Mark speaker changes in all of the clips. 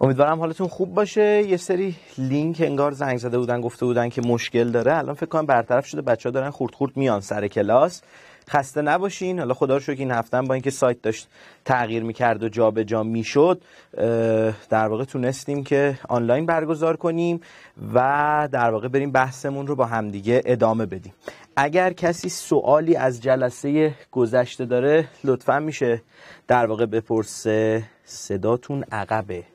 Speaker 1: امیدوارم حالتون خوب باشه. یه سری لینک انگار زنگ زده بودن گفته بودن که مشکل داره، الان فکر کنم برطرف شده، بچه‌ها دارن خورد خورد میان سر کلاس. خسته نباشین. حالا خدا رو شکر این هفته با اینکه سایت داشت تغییر می‌کرد و جابجا میشد، در واقع تونستیم که آنلاین برگزار کنیم و در واقع بریم بحثمون رو با همدیگه ادامه بدیم. اگر کسی سوالی از جلسه گذشته داره لطفاً میشه در واقع بپرسه. صداتون عقبه.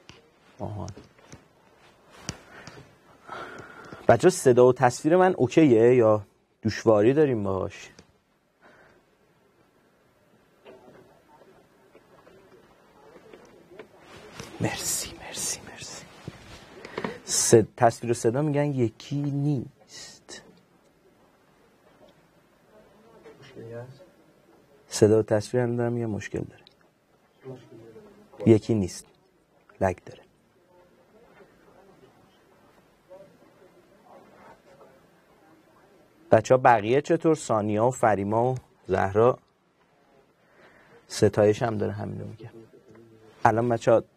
Speaker 1: بچه صدا و تصویر من اوکیه یا دشواری داریم باهاش؟ مرسی. تصویر و صدا میگن یکی نیست. صدا و تصویر هم دارم یه مشکل داره. یکی نیست. لگ داره. بچه ها بقیه چطور؟ سانیا و فریما و زهرا؟ ستایش هم داره همینو میگه. الان بچه ها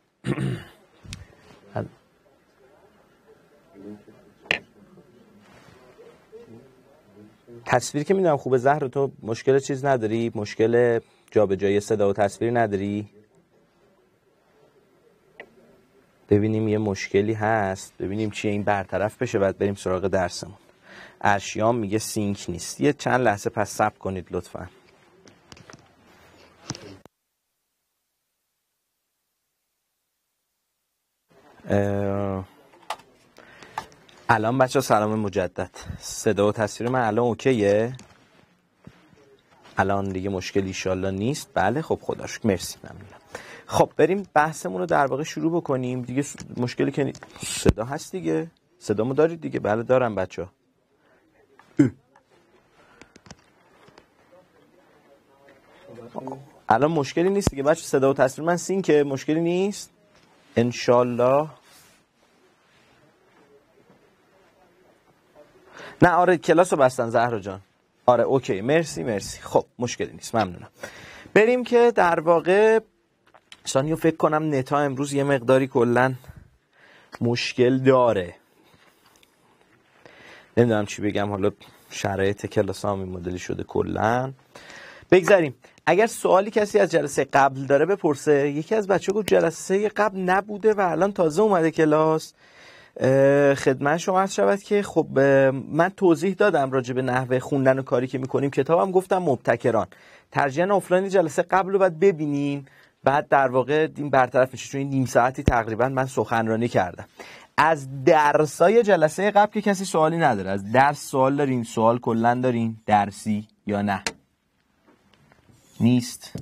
Speaker 1: تصویر که میدونم خوبه. زهرا تو مشکل چیز نداری؟ مشکل جابجایی صدا و تصویر نداری؟ ببینیم یه مشکلی هست، ببینیم چیه، این برطرف بشه بعد بریم سراغ درسمون. ارشیام میگه سینک نیست. یه چند لحظه پس صبر کنید لطفا. الان بچه سلام مجدد. صدا و تصویر من الان اوکیه؟ الان دیگه مشکلی ایشالله نیست. بله خب خدا شکر. مرسی ممنونم. خب بریم بحثمون رو در واقع شروع بکنیم دیگه. مشکلی که صدا هست دیگه. صدامو دارید دیگه؟ بله دارم بچه ها. الان مشکلی نیست دیگه بچه. صدا و تصویر من سینکه، مشکلی نیست انشالله. نه آره کلاس رو بستن زهرا جان. آره اوکی مرسی. خب مشکلی نیست ممنونم. بریم که در واقع سانیو فکر کنم نتا امروز یه مقداری کلن مشکل داره. نمیدونم چی بگم، حالا شرایط کلاس هم این مدلی شده کلن. بگذاریم. اگر سوالی کسی از جلسه قبل داره بپرسه. یکی از بچه گفت جلسه قبل نبوده و الان تازه اومده کلاس. خدمت شما عرض شود که خب من توضیح دادم راجع به نحوه خوندن و کاری که میکنیم. کتابم گفتم مبتکران. ترجیحاً آفلاین جلسه قبل رو باید ببینین، بعد در واقع این برطرف میشه، چون این نیم ساعتی تقریبا من سخنرانی کردم. از درسای جلسه قبل که کسی سوالی نداره؟ از درس سوال دارین؟ سوال کلا دارین درسی یا نه؟ نیست.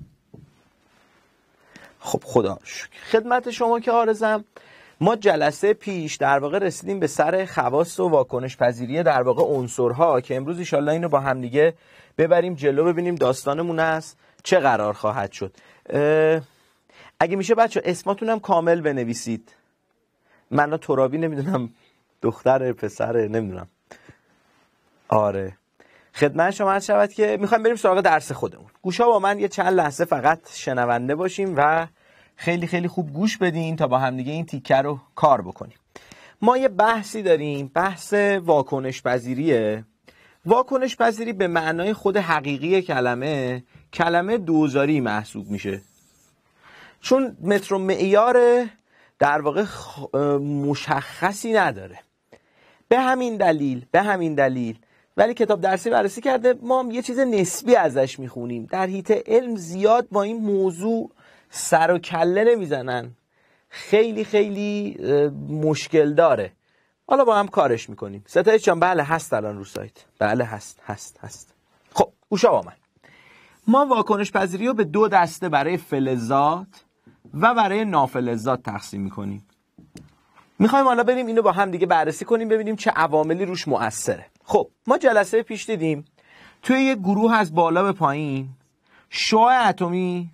Speaker 1: خب خدا شکر. خدمت شما که عارضم، ما جلسه پیش در واقع رسیدیم به سر خواص و واکنش پذیری در واقع عنصرها که امروز ان شاءالله اینو با هم دیگه ببریم جلو، ببینیم داستانمون است چه قرار خواهد شد. اگه میشه بچه اسماتونم کامل بنویسید. من ترابی نمیدونم دختر پسر نمیدونم. آره خدمت شما عرض شود که میخوایم بریم سراغ درس خودمون. گوشا با من یه چند لحظه فقط شنونده باشیم و خیلی خوب گوش بدین تا با هم دیگه این تیکه رو کار بکنیم. ما یه بحثی داریم، بحث واکنش پذیریه. واکنش پذیری به معنای خود حقیقی کلمه دوزاری محسوب میشه، چون متر و معیار در واقع مشخصی نداره. به همین دلیل ولی کتاب درسی بررسی کرده ما هم یه چیز نسبی ازش میخونیم. در حیطه علم زیاد با این موضوع سر و کله نمیزنن، خیلی مشکل داره. حالا با هم کارش میکنیم. ستایش جان بله هست الان رو سایت. بله هست. خب گوشا با من. ما واکنش پذیری رو به دو دسته برای فلزات و برای نافلزات تقسیم میکنیم. میخوایم حالا بریم اینو با هم دیگه بررسی کنیم ببینیم چه عواملی روش مؤثره. خب ما جلسه پیش دیدیم توی یه گروه از بالا به پایین شعاع اتمی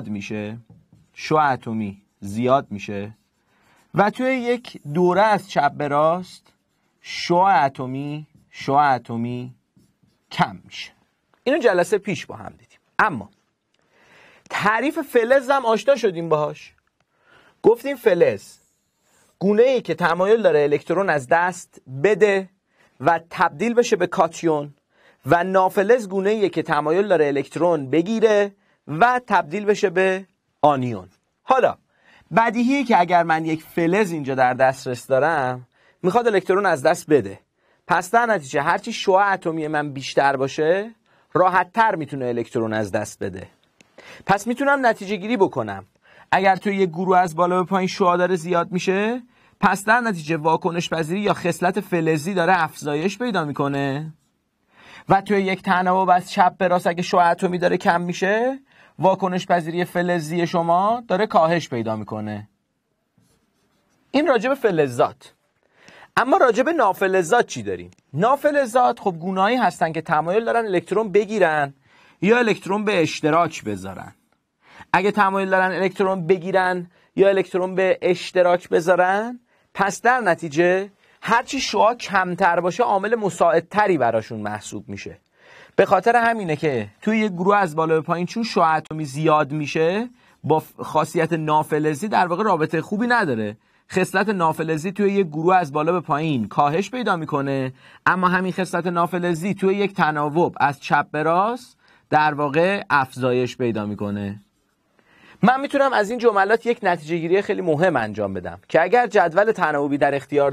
Speaker 1: زیاد میشه و توی یک دوره از چپ به راست شعاع اتمی کم میشه. اینو جلسه پیش با هم دیدیم. اما تعریف فلز هم آشنا شدیم باهاش. گفتیم فلز گونه‌ای که تمایل داره الکترون از دست بده و تبدیل بشه به کاتیون و نافلز گونه‌ایه که تمایل داره الکترون بگیره و تبدیل بشه به آنیون. حالا بدیهیه که اگر من یک فلز اینجا در دسترس دارم میخواد الکترون از دست بده، پس در نتیجه هرچی شعاع اتمی من بیشتر باشه راحت تر میتونه الکترون از دست بده. پس میتونم نتیجه گیری بکنم اگر توی یک گروه از بالا به پایین شعاع داره زیاد میشه، پس در نتیجه واکنش پذیری یا خصلت فلزی داره افزایش پیدا میکنه و توی یک تناوب از چپ به راست اگه شعاع اتمی داره کم میشه، واکنش پذیری فلزی شما داره کاهش پیدا میکنه. این راجع به فلزات. اما راجع به نافلزات چی داریم؟ نافلزات خب گونه‌ای هستن که تمایل دارن الکترون بگیرن یا الکترون به اشتراک بذارن. اگه تمایل دارن الکترون بگیرن یا الکترون به اشتراک بذارن، پس در نتیجه هرچی شعاع کمتر باشه عامل مساعدتری براشون محسوب میشه. به خاطر همینه که توی یک گروه از بالا به پایین چون شعاع اتمی زیاد میشه با خاصیت نافلزی در واقع رابطه خوبی نداره. خصلت نافلزی توی یک گروه از بالا به پایین کاهش پیدا میکنه، اما همین خصلت نافلزی توی یک تناوب از چپ به راست در واقع افزایش پیدا میکنه. من میتونم از این جملات یک نتیجه گیری خیلی مهم انجام بدم که اگر جدول تناوبی در اختیار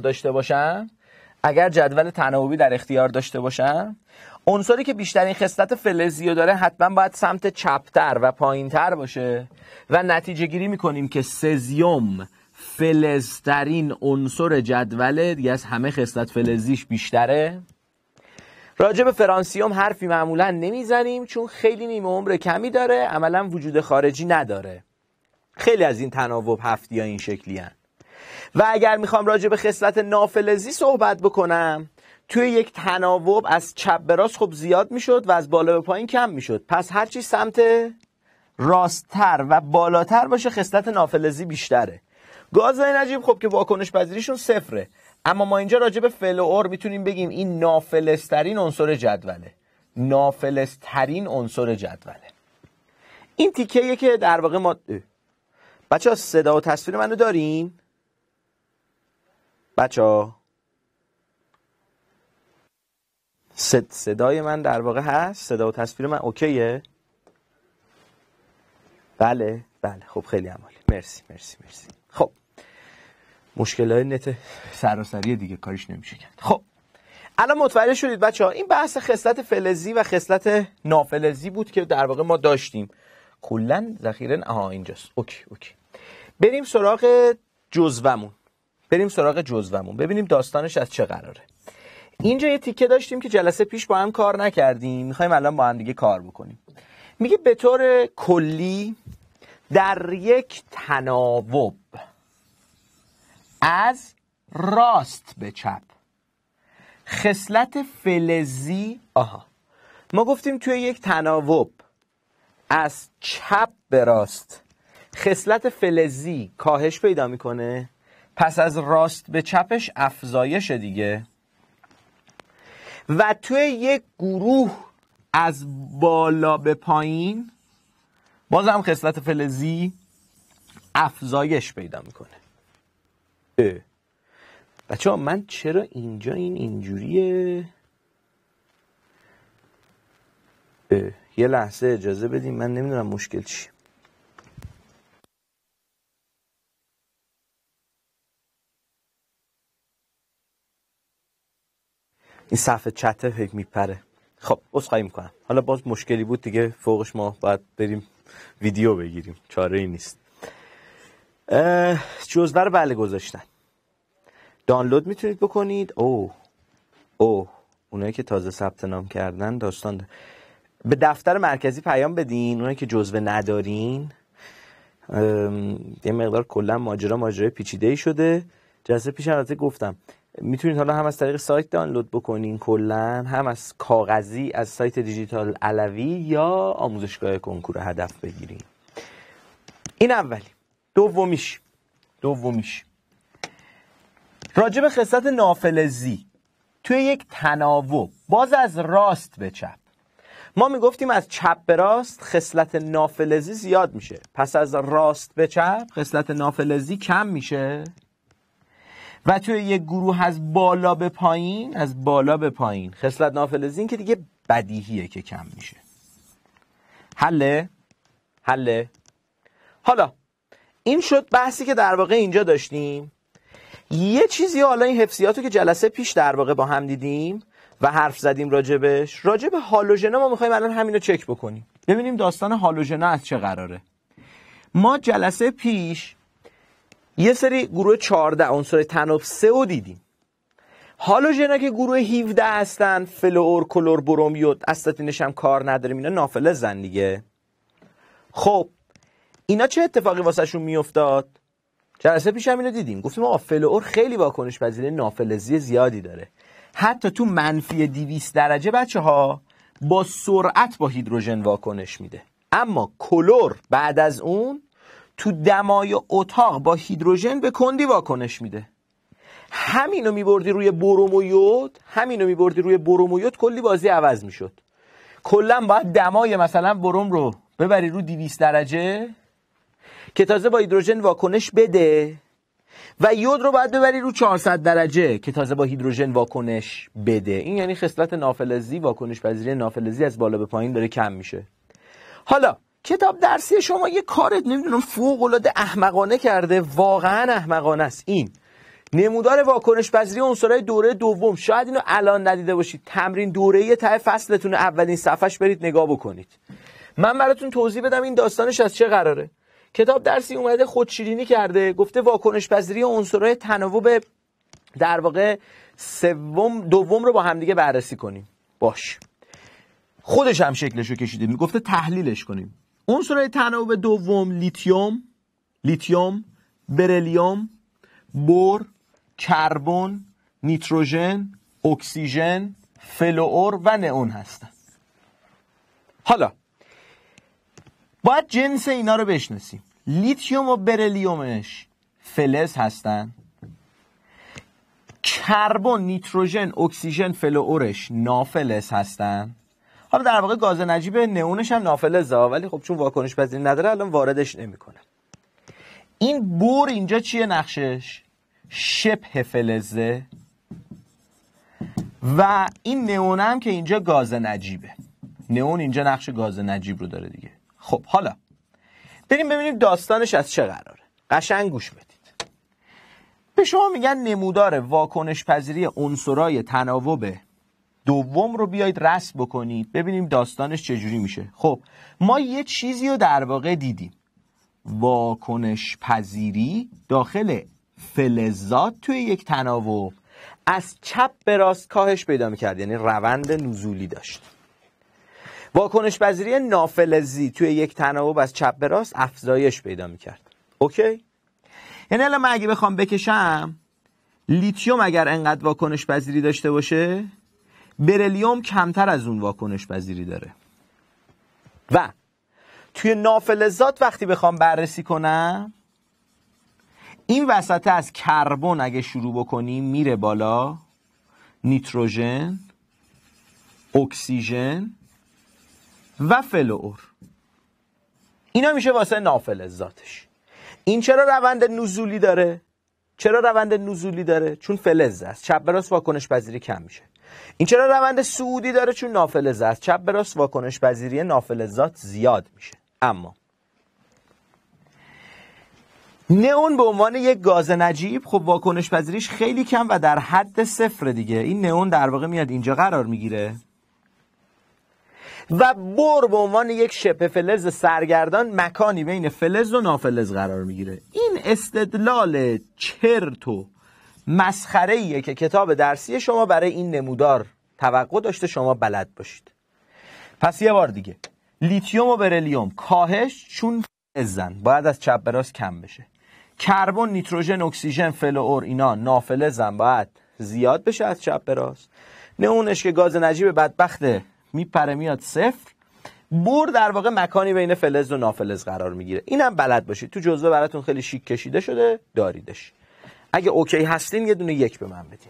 Speaker 1: داشته باشم، عنصری که بیشترین خصلت فلزی رو داره حتما باید سمت چپتر و پایینتر باشه و نتیجه گیری میکنیم که سزیم فلزترین عنصر جدوله، دیگه از همه خصلت فلزیش بیشتره. راجع به فرانسیوم حرفی معمولا نمیزنیم چون خیلی نیمه عمر کمی داره، عملا وجود خارجی نداره. خیلی از این تناوب هفتی ها این شکلی هن. و اگر میخوام راجع به خصلت نافلزی صحبت بکنم، توی یک تناوب از چپ به راست خب زیاد میشد و از بالا به پایین کم میشد. پس هرچی سمت راستتر و بالاتر باشه خصلت نافلزی بیشتره. گازهای نجیب خب که واکنش پذیریشون صفره، اما ما اینجا راجع به فعل و اور میتونیم بگیم این نافلزترین عنصر جدوله. این تیکه‌ایه که در واقع ما بچه‌ها صدا و تصویر منو دارین؟ بچه‌ها صدای من در واقع هست؟ صدا و تصویر من اوکیه؟ بله خب خیلی عالی. مرسی. خب مشکلات نت سراسری دیگه کاریش نمیشه کرد. خب الان متوجه شدید بچه‌ها این بحث خصلت فلزی و خصلت نافلزی بود که در واقع ما داشتیم. کلاً ذخیره اینجاست. اوکی. بریم سراغ جزومون. ببینیم داستانش از چه قراره. اینجا یه تیکه داشتیم که جلسه پیش با هم کار نکردیم، میخوایم الان با هم دیگه کار بکنیم. میگه به طور کلی در یک تناوب از راست به چپ خصلت فلزی ما گفتیم توی یک تناوب از چپ به راست خصلت فلزی کاهش پیدا میکنه، پس از راست به چپش افزایش دیگه. و توی یک گروه از بالا به پایین باز هم خصلت فلزی افزایش پیدا میکنه. بچه‌ها من چرا اینجا این اینجوریه؟ یه لحظه اجازه بدیم، من نمیدونم مشکل چیه. این صفحه چت فکر میپره. خب عذرخواهی میکنم، حالا باز مشکلی بود دیگه، فوقش ما باید بریم ویدیو بگیریم، چاره ای نیست. جزوه رو بله گذاشتن، دانلود میتونید بکنید. اونایی که تازه ثبت نام کردن داستان ده. به دفتر مرکزی پیام بدین. اونایی که جزوه ندارین، یه مقدار کلا ماجرای پیچیده‌ای شده. جلسه پیش البته گفتم میتونید حالا هم از طریق سایت دانلود بکنین کلا، هم از کاغذی از سایت دیجیتال علوی یا آموزشگاه کنکور هدف بگیرین. این اولی. دومیش راجع به خصلت نافلزی توی یک تناوب باز از راست به چپ. ما میگفتیم از چپ به راست خصلت نافلزی زیاد میشه، پس از راست به چپ خصلت نافلزی کم میشه. و توی یک گروه از بالا به پایین خصلت نافلزی این که دیگه بدیهیه که کم میشه. حله. حالا این شد بحثی که در واقع اینجا داشتیم. یه چیزی حالا این حفظیاتو که جلسه پیش در واقع با هم دیدیم و حرف زدیم راجبش، راجب هالوژنا ما میخوایم الان همینو چک بکنیم، ببینیم داستان هالوژنا از چه قراره. ما جلسه پیش یه سری گروه 14 عنصر تناب 3 رو دیدیم. هالوژنا که گروه 17 هستن، فلور، کلور، بروم، یود، استاتینش هم کار نداریم، اینا نافلزن دیگه. خب اینا چه اتفاقی واسه شون میافتاد؟ جلسه پیش هم اینو دیدیم، گفتیم آقا فلور خیلی واکنش پذیری نافلزی زیادی داره، حتی تو منفی 200 درجه بچه‌ها با سرعت با هیدروژن واکنش میده. اما کلور بعد از اون تو دمای اتاق با هیدروژن به کندی واکنش میده. همینو میبردی روی بروم و یود، کلی بازی عوض میشد. کلا باید دمای مثلا بروم رو ببری رو 200 درجه که تازه با هیدروژن واکنش بده و یود رو باید ببری رو 400 درجه که تازه با هیدروژن واکنش بده. این یعنی خصلت نافلزی، واکنش پذیری نافلزی از بالا به پایین داره کم میشه. حالا کتاب درسی شما یه کار نمیدونم فوق العاده احمقانه کرده، واقعا احمقانه است. این نمودار واکنش پذیری عنصرهای دوره دوم، شاید اینو الان ندیده باشید، تمرین دوره‌ای ته فصلتون اولین صفحش برید نگاه بکنید. من براتون توضیح بدم این داستانش از چه قراره. کتاب درسی اومده خودشیرینی کرده، گفته واکنش پذیری عنصرهای تناوب در واقع دوم رو با همدیگه بررسی کنیم. باش، خودش هم شکلشو کشیده، میگفته تحلیلش کنیم. عنصرهای تناوب دوم لیتیوم، بریلیوم، بور، کربن، نیتروژن، اکسیژن، فلور و نئون هستن. حالا باید جنس اینا رو بشناسیم. لیتیوم و بریلیومش فلز هستن. کربن، نیتروژن، اکسیژن، فلورش نافلز هستن. حالا در واقع گاز نجیب نئونش هم نافلزه، ولی خب چون واکنش پذیری نداره الان واردش نمیکنه. این بور اینجا چیه نقشش؟ شبه فلزه. و این نئون هم که اینجا گاز نجیبه. نئون اینجا نقش گاز نجیب رو داره دیگه. خب حالا بریم ببینیم داستانش از چه قراره. قشنگ گوش بدید. به شما میگن نمودار واکنش پذیری عنصرهای تناوب دوم رو بیایید رسم بکنید، ببینیم داستانش چجوری میشه. خب ما یه چیزی رو در واقع دیدیم، واکنش پذیری داخل فلزات توی یک تناوب از چپ به راست کاهش پیدا میکرد، یعنی روند نزولی داشت. واکنش پذیری نافلزی توی یک تناوب از چپ به راست افزایش پیدا میکرد. اوکی؟ یعنی الان من اگه بخوام بکشم، لیتیوم اگر انقدر واکنش پذیری داشته باشه، بریلیوم کمتر از اون واکنش پذیری داره. و توی نافلزات وقتی بخوام بررسی کنم، این وسط از کربن اگه شروع بکنیم میره بالا، نیتروژن، اکسیژن و فلور. اینا میشه واسه نافلزاتش. این چرا روند نزولی داره؟ چون فلزه است، چپ به راست واکنش پذیری کم میشه. این چرا روند صعودی داره؟ چون نافلزه است، چپ به راست واکنش پذیری نافلزات زیاد میشه. اما نئون به عنوان یک گاز نجیب خب واکنش پذیریش خیلی کم و در حد صفر دیگه. این نئون در واقع میاد اینجا قرار میگیره و بور به عنوان یک شبه فلز سرگردان مکانی بین فلز و نافلز قرار میگیره. این استدلال چرت و مسخره‌ایه که کتاب درسی شما برای این نمودار توقع داشته شما بلد باشید. پس یه بار دیگه، لیتیوم و بریلیوم کاهش چون فلزن، باید از چپ به راست کم بشه. کربن، نیتروژن، اکسیژن، فلور اینا نافلزن، باید زیاد بشه از چپ به راست. نئونش که گاز نجیب بدبخته میپره میاد صفر. بور در واقع مکانی بین فلز و نافلز قرار میگیره. اینم بلد باشید، تو جزوه براتون خیلی شیک کشیده شده، داریدش. اگه اوکی هستین یه دونه یک به من بدین.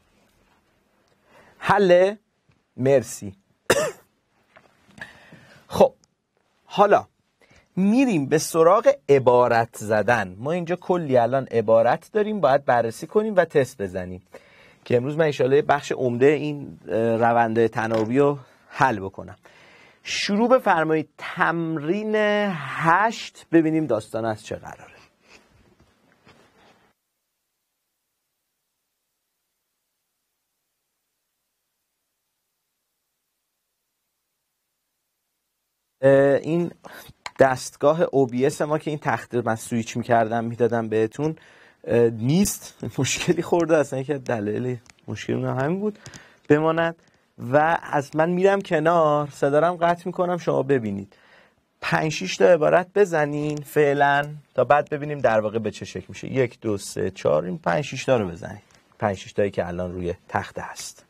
Speaker 1: حله؟ مرسی. خب حالا میریم به سراغ عبارت زدن. ما اینجا کلی الان عبارت داریم، باید بررسی کنیم و تست بزنیم که امروز من انشالله بخش عمده این رونده تناوبی رو حل بکنم. شروع بفرمایید تمرین 8، ببینیم داستان از چه قراره. این دستگاه OBS ما که این تخته من سویچ میکردم میدادم بهتون نیست، مشکلی خورده، اصلا یکی از دلایل مشکل همین بود بماند و از من میرم کنار، صدارم قطع میکنم، شما ببینید 5-6 تا عبارت بزنین فعلا تا بعد ببینیم در واقع به چه شکل میشه. 1 2 3 4 این 5-6 تا رو بزنید، 5-6 تایی که الان روی تخته هست.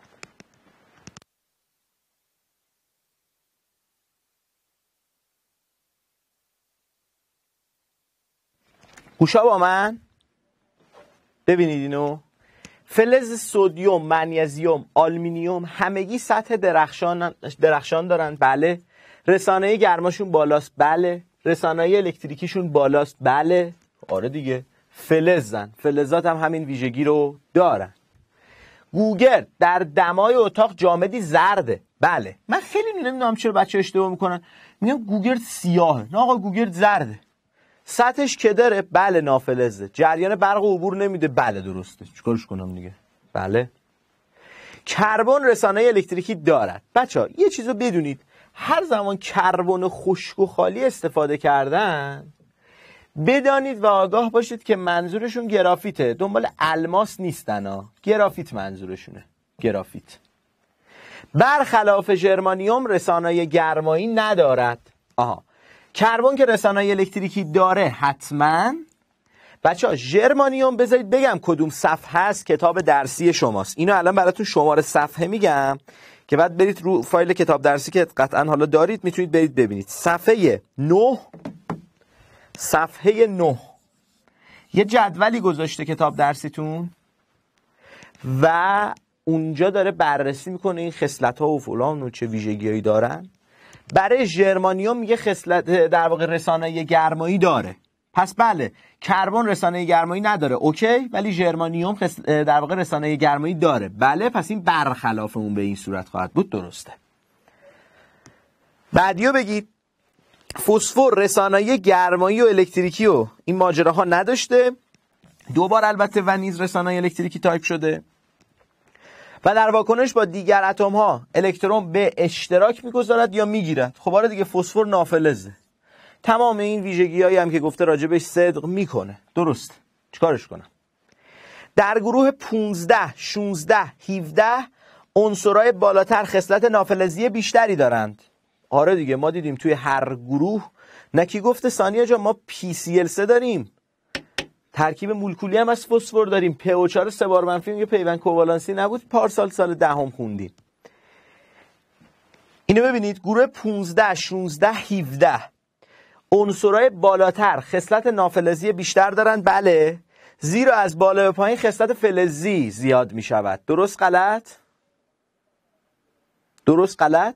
Speaker 1: گوشا با من ببینید اینو. فلز سدیم، منیزیم، آلومینیوم همگی سطح درخشان دارن. بله. رسانه گرماشون بالاست. بله. رسانه الکتریکیشون بالاست. بله. آره دیگه، فلزن. فلزات هم همین ویژگی رو دارن. گوگرد در دمای اتاق جامدی زرده. بله. من خیلی نمیدونم چرا بچه اشتباه میکنن، میگن گوگرد سیاهه. نه آقا، گوگرد زرده. سطحش که داره، بله نافلزه. جریان برق و عبور نمیده، بله درسته. چیکارش کنم دیگه؟ بله. کربن رسانه الکتریکی دارد. بچه‌ها یه چیزو بدونید، هر زمان کربن خشک و خالی استفاده کردن بدانید و آگاه باشید که منظورشون گرافیته، دنبال الماس نیستن ها. گرافیت منظورشونه، گرافیت. برخلاف ژرمانیوم رسانه گرمایی ندارد. کربن که رسانه الکتریکی داره حتما. بچه‌ها ژرمانیوم بذارید بگم کدوم صفحه است کتاب درسی شماست. اینو الان براتون شماره صفحه میگم که بعد برید رو فایل کتاب درسی که قطعا حالا دارید میتونید برید ببینید. صفحه 9 یه جدولی گذاشته کتاب درسیتون و اونجا داره بررسی میکنه این خصلت‌ها و فلان و چه ویژگی‌هایی دارن. برای ژرمانیوم میگه خصلت در واقع رسانه گرمایی داره. پس بله، کربن رسانه گرمایی نداره، اوکی، ولی ژرمانیوم در واقع رسانه گرمایی داره. بله، پس این برخلاف اون به این صورت خواهد بود. درسته. بعدیو بگید. فسفر رسانه گرمایی و الکتریکی و این ماجراها نداشته. 2 بار البته و نیز رسانه الکتریکی تایپ شده و در واکنش با دیگر اتم ها الکترون به اشتراک میگذارد یا میگیرد. خب آره دیگه، فسفر نافلزه. تمام این ویژگی هایی هم که گفته راجبش صدق میکنه. درست. چیکارش کنم؟ در گروه 15 16 17 عنصرهای بالاتر خصلت نافلزی بیشتری دارند. آره دیگه، ما دیدیم توی هر گروه، نکی گفته ثانیه جا ما PCl3 داریم، ترکیب مولکولی هم از فسفر داریم، PO4 3 بار منفی میگه پیوند کووالانسی نبود، پارسال سال دهم خوندیم. اینو ببینید، گروه 15 16 17 عنصرهای بالاتر خصلت نافلزی بیشتر دارن. بله، زیرا از بالا به پایین خصلت فلزی زیاد می شود. درست غلط؟ درست غلط؟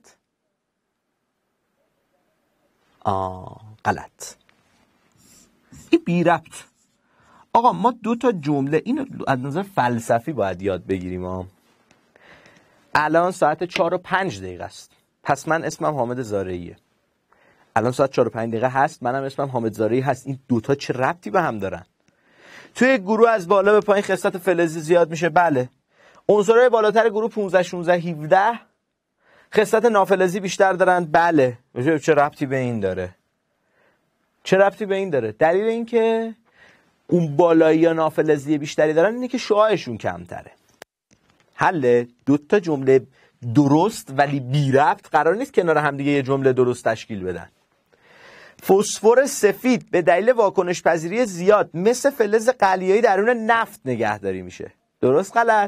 Speaker 1: غلط. این بی ربط. آقا ما 2 تا جمله اینو از نظر فلسفی باید یاد بگیریم. الان ساعت 4 و 5 دقیقه است. پس من اسمم حامد زارعیه. الان ساعت 4 و 5 دقیقه هست، منم اسمم حامد زارعی هست. این 2 تا چه ربطی به هم دارن؟ توی گروه از بالا به پایین خصلت فلزی زیاد میشه. بله. عنصرهای بالاتر گروه 15 16 17 خصلت نافلزی بیشتر دارن. بله. چه ربطی به این داره؟ چه ربطی به این داره؟ دلیل این که اون بالایی یا نافلزی بیشتری دارن اینه که شعاعشون کمتره. حل. 2 تا جمله درست ولی بی ربط قرار نیست کنار هم دیگه یه جمله درست تشکیل بدن. فسفر سفید به دلیل واکنش پذیری زیاد مثل فلز قلیایی درون نفت نگهداری میشه. درست غلط؟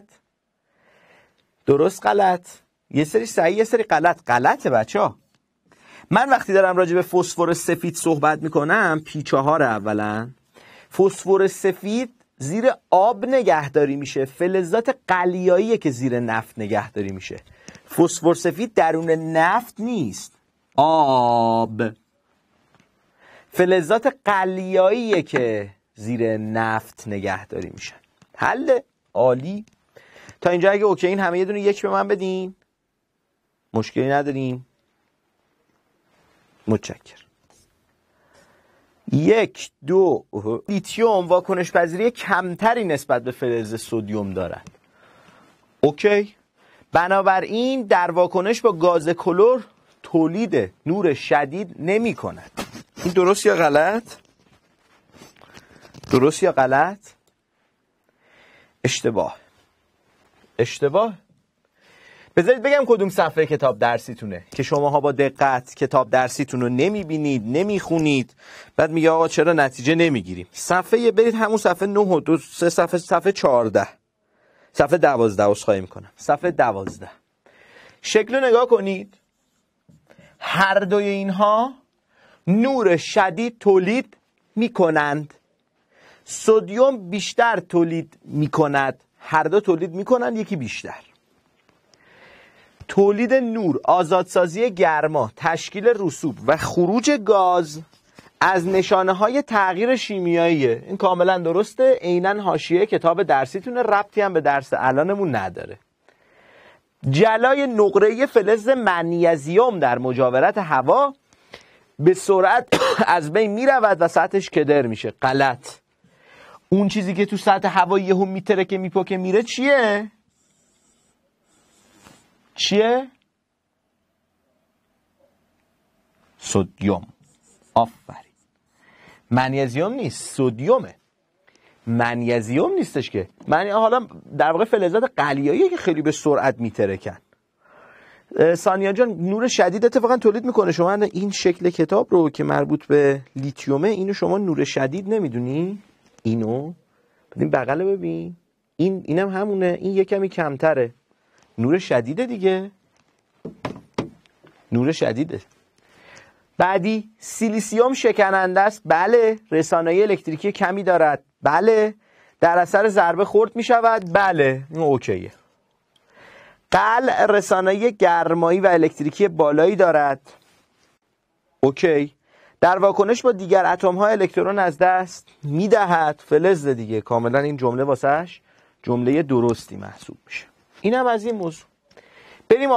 Speaker 1: درست غلط؟ یه سری صحیح یه سری غلط. غلطه بچه‌ها. من وقتی دارم راجع به فسفر سفید صحبت میکنم P4 اولا، فسفر سفید زیر آب نگهداری میشه، فلزات قلیاییه که زیر نفت نگهداری میشه. فسفر سفید درون نفت نیست، آب. فلزات قلیاییه که زیر نفت نگهداری میشن. حل عالی. تا اینجا اگه اوکی این همه یه دونه یک به من بدین، مشکلی نداریم. متشکرم. 1 2 لیتیوم واکنش پذیری کمتری نسبت به فلز سدیم دارد. اوکی. بنابراین در واکنش با گاز کلور تولید نور شدید نمی کند. این درست یا غلط؟ درست یا غلط؟ اشتباه. بذارید بگم کدوم صفحه کتاب درسیتونه که شماها با دقت کتاب درسیتون رو نمیبینید، نمیخونید، بعد میگه آقا چرا نتیجه نمیگیریم. صفحه برید همون صفحه 9 و 2 3 صفحه 14 صفحه 12 عذرخواهی میکنم. صفحه 12 شکل رو نگاه کنید. هر دوی اینها نور شدید تولید میکنند. سدیم بیشتر تولید میکند. هر دو تولید میکنند، یکی بیشتر. تولید نور، آزادسازی گرما، تشکیل رسوب و خروج گاز از نشانه‌های تغییر شیمیاییه. این کاملا درسته. عیناً حاشیه کتاب درسیتونه، ربطی هم به درس الانمون نداره. جلای نقره فلز منیزیم در مجاورت هوا به سرعت از بین میرود و سطحش کدر میشه. غلط. اون چیزی که تو سطح هوا یهو میترکه میپکه میره چیه؟ سدیم. آفرین. منیزیم نیست، سدیمه. منیزیم نیستش که. حالا در واقع فلزات قلیاییه که خیلی به سرعت میترکن. ثانیه جان، نور شدید اتفاقا تولید میکنه. شما این شکل کتاب رو که مربوط به لیتیومه، اینو شما نور شدید نمیدونی؟ اینو بدین بغل ببین. اینم همونه. این یکمی کمتره. نور شدیده دیگه. نور شدیده. بعدی سیلیسیوم شکننده است. بله. رسانایی الکتریکی کمی دارد. بله. در اثر ضربه خرد می شود. بله. این اوکیه. قلع رسانایی گرمایی و الکتریکی بالایی دارد. اوکی. در واکنش با دیگر اتم ها الکترون از دست می دهد. فلز دیگه. کاملا این جمله واسهش جمله درستی محسوب میشه. این هم از این موضوع. بریم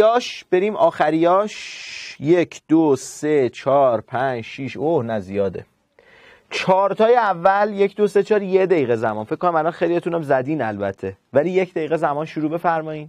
Speaker 1: آخریاش 1 2 3 4 5 6 اوه نه زیاده. 4 تای اول 1 2 3 4 1 دقیقه زمان. فکر کنم الان خیلیاتونم زدین البته، ولی 1 دقیقه زمان شروع بفرمایین.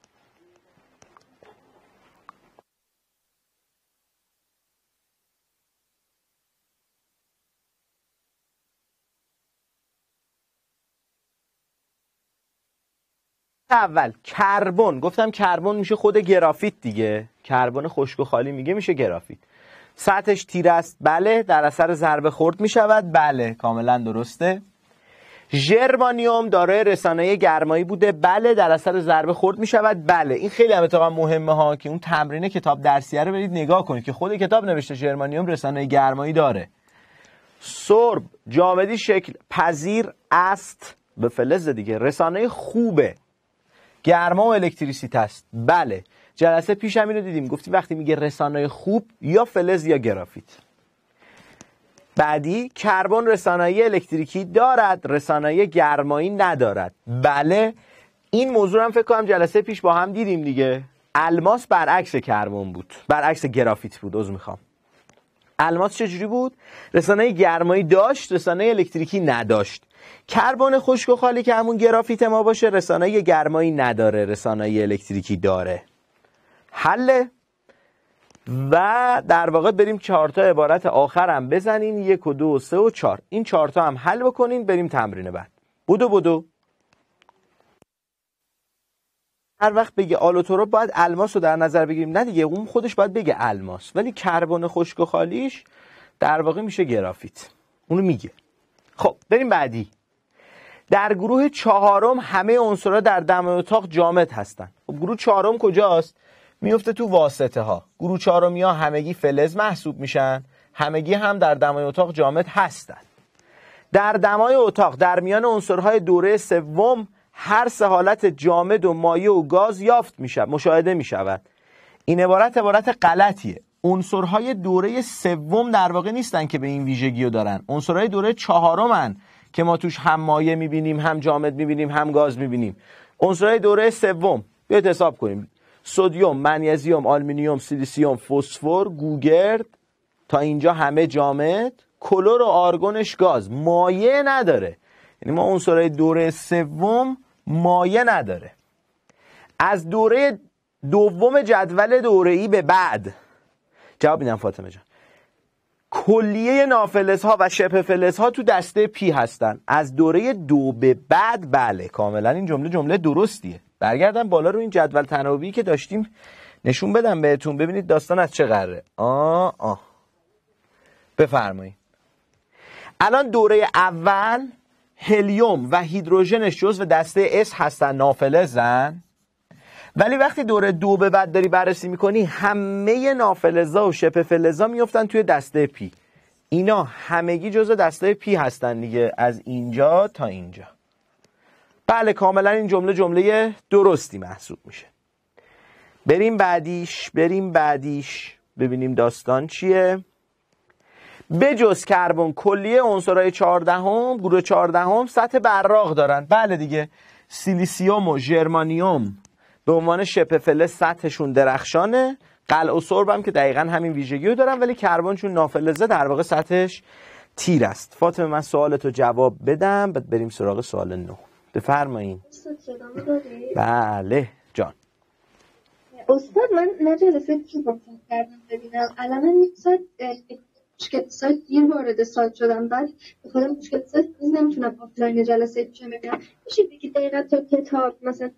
Speaker 1: اول کربن، گفتم کربن میشه خود گرافیت دیگه. کربن خشک و خالی میشه گرافیت. سطحش تیره است. بله. در اثر ضربه خرد میشود. بله. کاملا درسته. ژرمانیوم دارای رسانه گرمایی بوده. بله. در اثر ضربه خرد میشود. بله. این خیلی هم اتفاقا مهمه ها که اون تمرین کتاب درسیه رو برید نگاه کنید که خود کتاب نوشته ژرمانیوم رسانه گرمایی داره. سرب جامدی شکل پذیر است. به فلز دیگه. رسانه خوبه. گرما و الکتریسیته است. بله. جلسه پیش هم اینو دیدیم، گفتیم وقتی میگه رسانه خوب یا فلز یا گرافیت. بعدی کربن رسانه الکتریکی دارد، رسانه گرمایی ندارد. بله. این موضوع هم فکر کنم جلسه پیش با هم دیدیم دیگه. الماس برعکس کربن بود، برعکس گرافیت بود. الماس چجوری بود؟ رسانه گرمایی داشت، رسانه الکتریکی نداشت. کربن خشک و خالی که همون گرافیت ما باشه رسانه گرمایی نداره، رسانه الکتریکی داره. حل. و در واقع بریم 4 تا عبارت آخر هم بزنین. 1 و 2 و 3 و 4. این 4 تا هم حل بکنین. بریم تمرین بعد. بدو. هر وقت بگه آلوتروپ باید الماس رو در نظر بگیریم. نه دیگه، اون خودش باید بگه الماس، ولی کربن خشک و خالیش در واقع میشه گرافیت. اونو میگه. خب بریم بعدی. در گروه 4 همه عنصرها در دمای اتاق جامد هستند. خب گروه 4 کجاست؟ میفته تو واسطه ها. گروه 4 ها همگی فلز محسوب میشن، همگی هم در دمای اتاق جامد هستند. در دمای اتاق در میان عنصرهای دوره سوم هر سه حالت جامد و مایع و گاز یافت میشه، مشاهده میشود. این عبارت غلطیه. عنصرهای دوره سوم در واقع نیستن که به این ویژگی رو دارن. عنصرهای دوره چهارمن که ما توش هم مایع میبینیم، هم جامد میبینیم، هم گاز میبینیم. عنصرهای دوره سوم بیاید حساب کنیم: سدیم، منیزیم، آلومینیوم، سیلیسیوم، فسفر، گوگرد. تا اینجا همه جامد. کلور و آرگونش گاز، مایع نداره. یعنی ما عنصرهای دوره سوم مایع نداره. از دوره دوم جدول دوره‌ای به بعد جواب میدم فاطمه جان. کلیه نافلزها و شبه فلزها تو دسته پی هستن. از دوره 2 به بعد بله، کاملا این جمله درستیه. برگردم بالا رو این جدول تناوبی که داشتیم نشون بدم بهتون، ببینید داستان از چه قراره. بفرمایید. الان دوره اول هلیوم و هیدروژنش جزو دسته S هستن، نافلزن. ولی وقتی دوره 2 به بعد داری بررسی میکنی، همه نافلزا و شبه فلزا میفتن توی دسته پی. اینا همگی جزو دسته پی هستن دیگه، از اینجا تا اینجا. بله کاملا این جمله درستی محسوب میشه. بریم بعدیش ببینیم داستان چیه. بجز کربن کلیه عنصرهای 14 گروه 14 سطح براق دارن. بله دیگه، سیلیسیوم و ژرمانیوم به عنوان شبه فلز سطحشون درخشانه. قلع و سرب هم که دقیقا همین ویژگی رو دارن، ولی کربن چون نافلزه در واقع سطحش تیر است. فاطمه من سوالتو جواب بدم بعد بریم سراغ سوال 9. بفرمایید. بله جان.
Speaker 2: استاد من نجلسه چیز بکنم کردم ببینم الان من مشکل سایت دیر وارد سایت شدم، بعد به خودم مشکل سایت نمیتونم آفلاین جلسه پیش بگم. میشه بگی دقیقا تا کتاب مثلا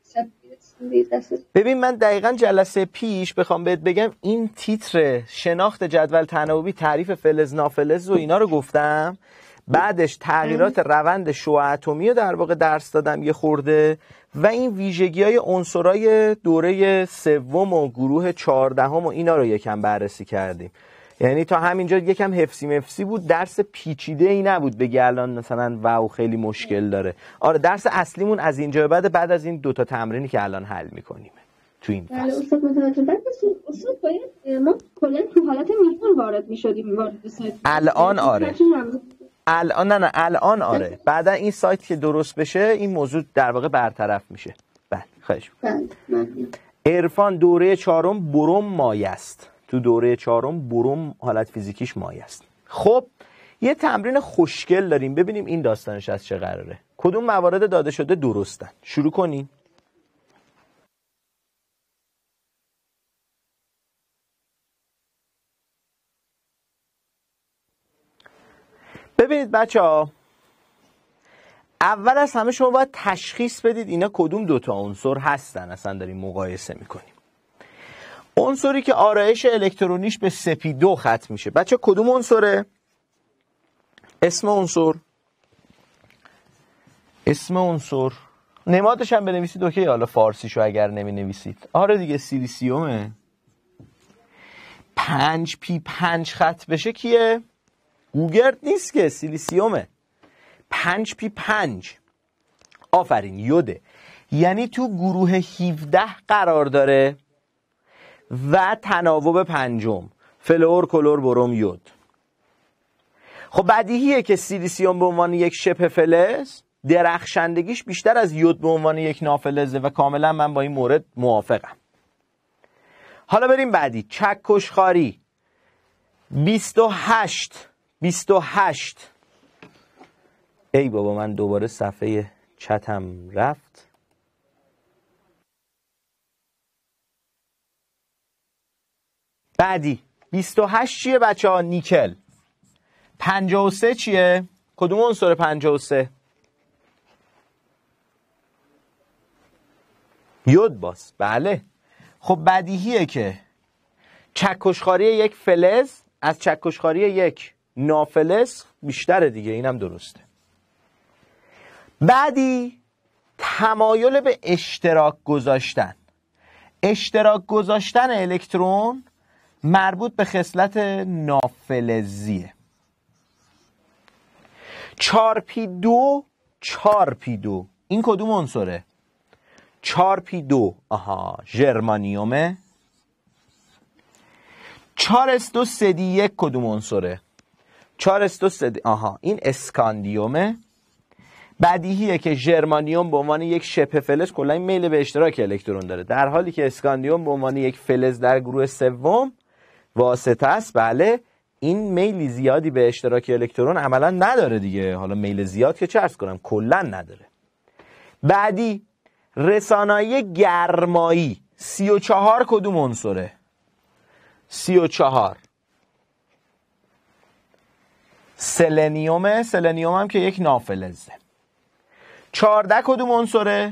Speaker 1: ببین من دقیقا جلسه پیش بخوام بهت بگم این تیتر شناخت جدول تناوبی تعریف فلز نافلز و اینا رو گفتم، بعدش تغییرات روند شعاع اتمی رو در واقع درس دادم یه خورده، و این ویژگی‌های عنصرهای دوره سوم و گروه 14 و اینا رو یکم بررسی کردیم. یعنی تا همینجا یکم حفظی مفسی بود، درس پیچیده ای نبود بگی الان مثلا واو خیلی مشکل داره. آره درس اصلیمون از اینجا بعد از این دوتا تمرینی که الان حل میکنیم تو این فصل.
Speaker 2: استاد متوجه بعد استاد باید ما کلا تو حالت میخون وارد میشدیم وارد سایت.
Speaker 1: الان آره. الان آره. بعدا این سایت که درست بشه این موضوع در واقع برطرف میشه. بله خواهش می‌کنم. عرفان دوره 4 بروم مایع است. تو دوره 4 بروم حالت فیزیکیش مایع است. خب یه تمرین خوشگل داریم، ببینیم این داستانش از چه قراره. کدوم موارد داده شده درستن؟ شروع کنیم. ببینید بچه ها، اول از همه شما باید تشخیص بدید اینا کدوم دوتا عنصر هستن اصلا داریم مقایسه میکنیم. عنصری که آرایش الکترونیش به سپیدو ختم میشه، بچه کدوم عنصره؟ اسم عنصر نمادش هم بنویسید اوکی، حالا فارسیشو اگر نمی نویسید. آره دیگه سیلیسیومه. 5P5 خط بشه کیه؟ گوگرد نیست که، سیلیسیومه. 5P5 آفرین یوده، یعنی تو گروه 17 قرار داره و تناوب پنجم فلور کلور بروم یود. خب بدیهیه که سیلیسیوم به عنوان یک شبه فلز درخشندگیش بیشتر از یود به عنوان یک نافلزه و کاملا من با این مورد موافقم. حالا بریم بعدی. چکشخاری 28 ای بابا من دوباره صفحه چتم رفت. بعدی 28 چیه بچه ها؟ نیکل. 53 چیه؟ کدوم عنصر 53؟ یود باز. بله. خب بدیهیه که چکشخاری یک فلز از چکشخاری یک نافلز بیشتره دیگه، اینم درسته. بعدی تمایل به اشتراک گذاشتن الکترون مربوط به خصلت نافلزیه. 4p2 این کدوم عنصره؟ 4p2 ژرمانیومه. 4s2 کدوم عنصره؟ 4s2 این اسکاندیومه. بدیهیه که ژرمانیوم به عنوان یک شبه فلز کلا این میل به اشتراک الکترون داره، در حالی که اسکاندیوم به عنوان یک فلز در گروه سوم واسطه است. بله، این میلی زیادی به اشتراک الکترون عملا نداره دیگه. حالا میل زیاد که چه عرض کنم، کلا نداره. بعدی رسانایی گرمایی 34 کدوم عنصره؟ 34 سلنیومه. سلنیوم هم که یک نافلزه. 14 کدوم عنصره؟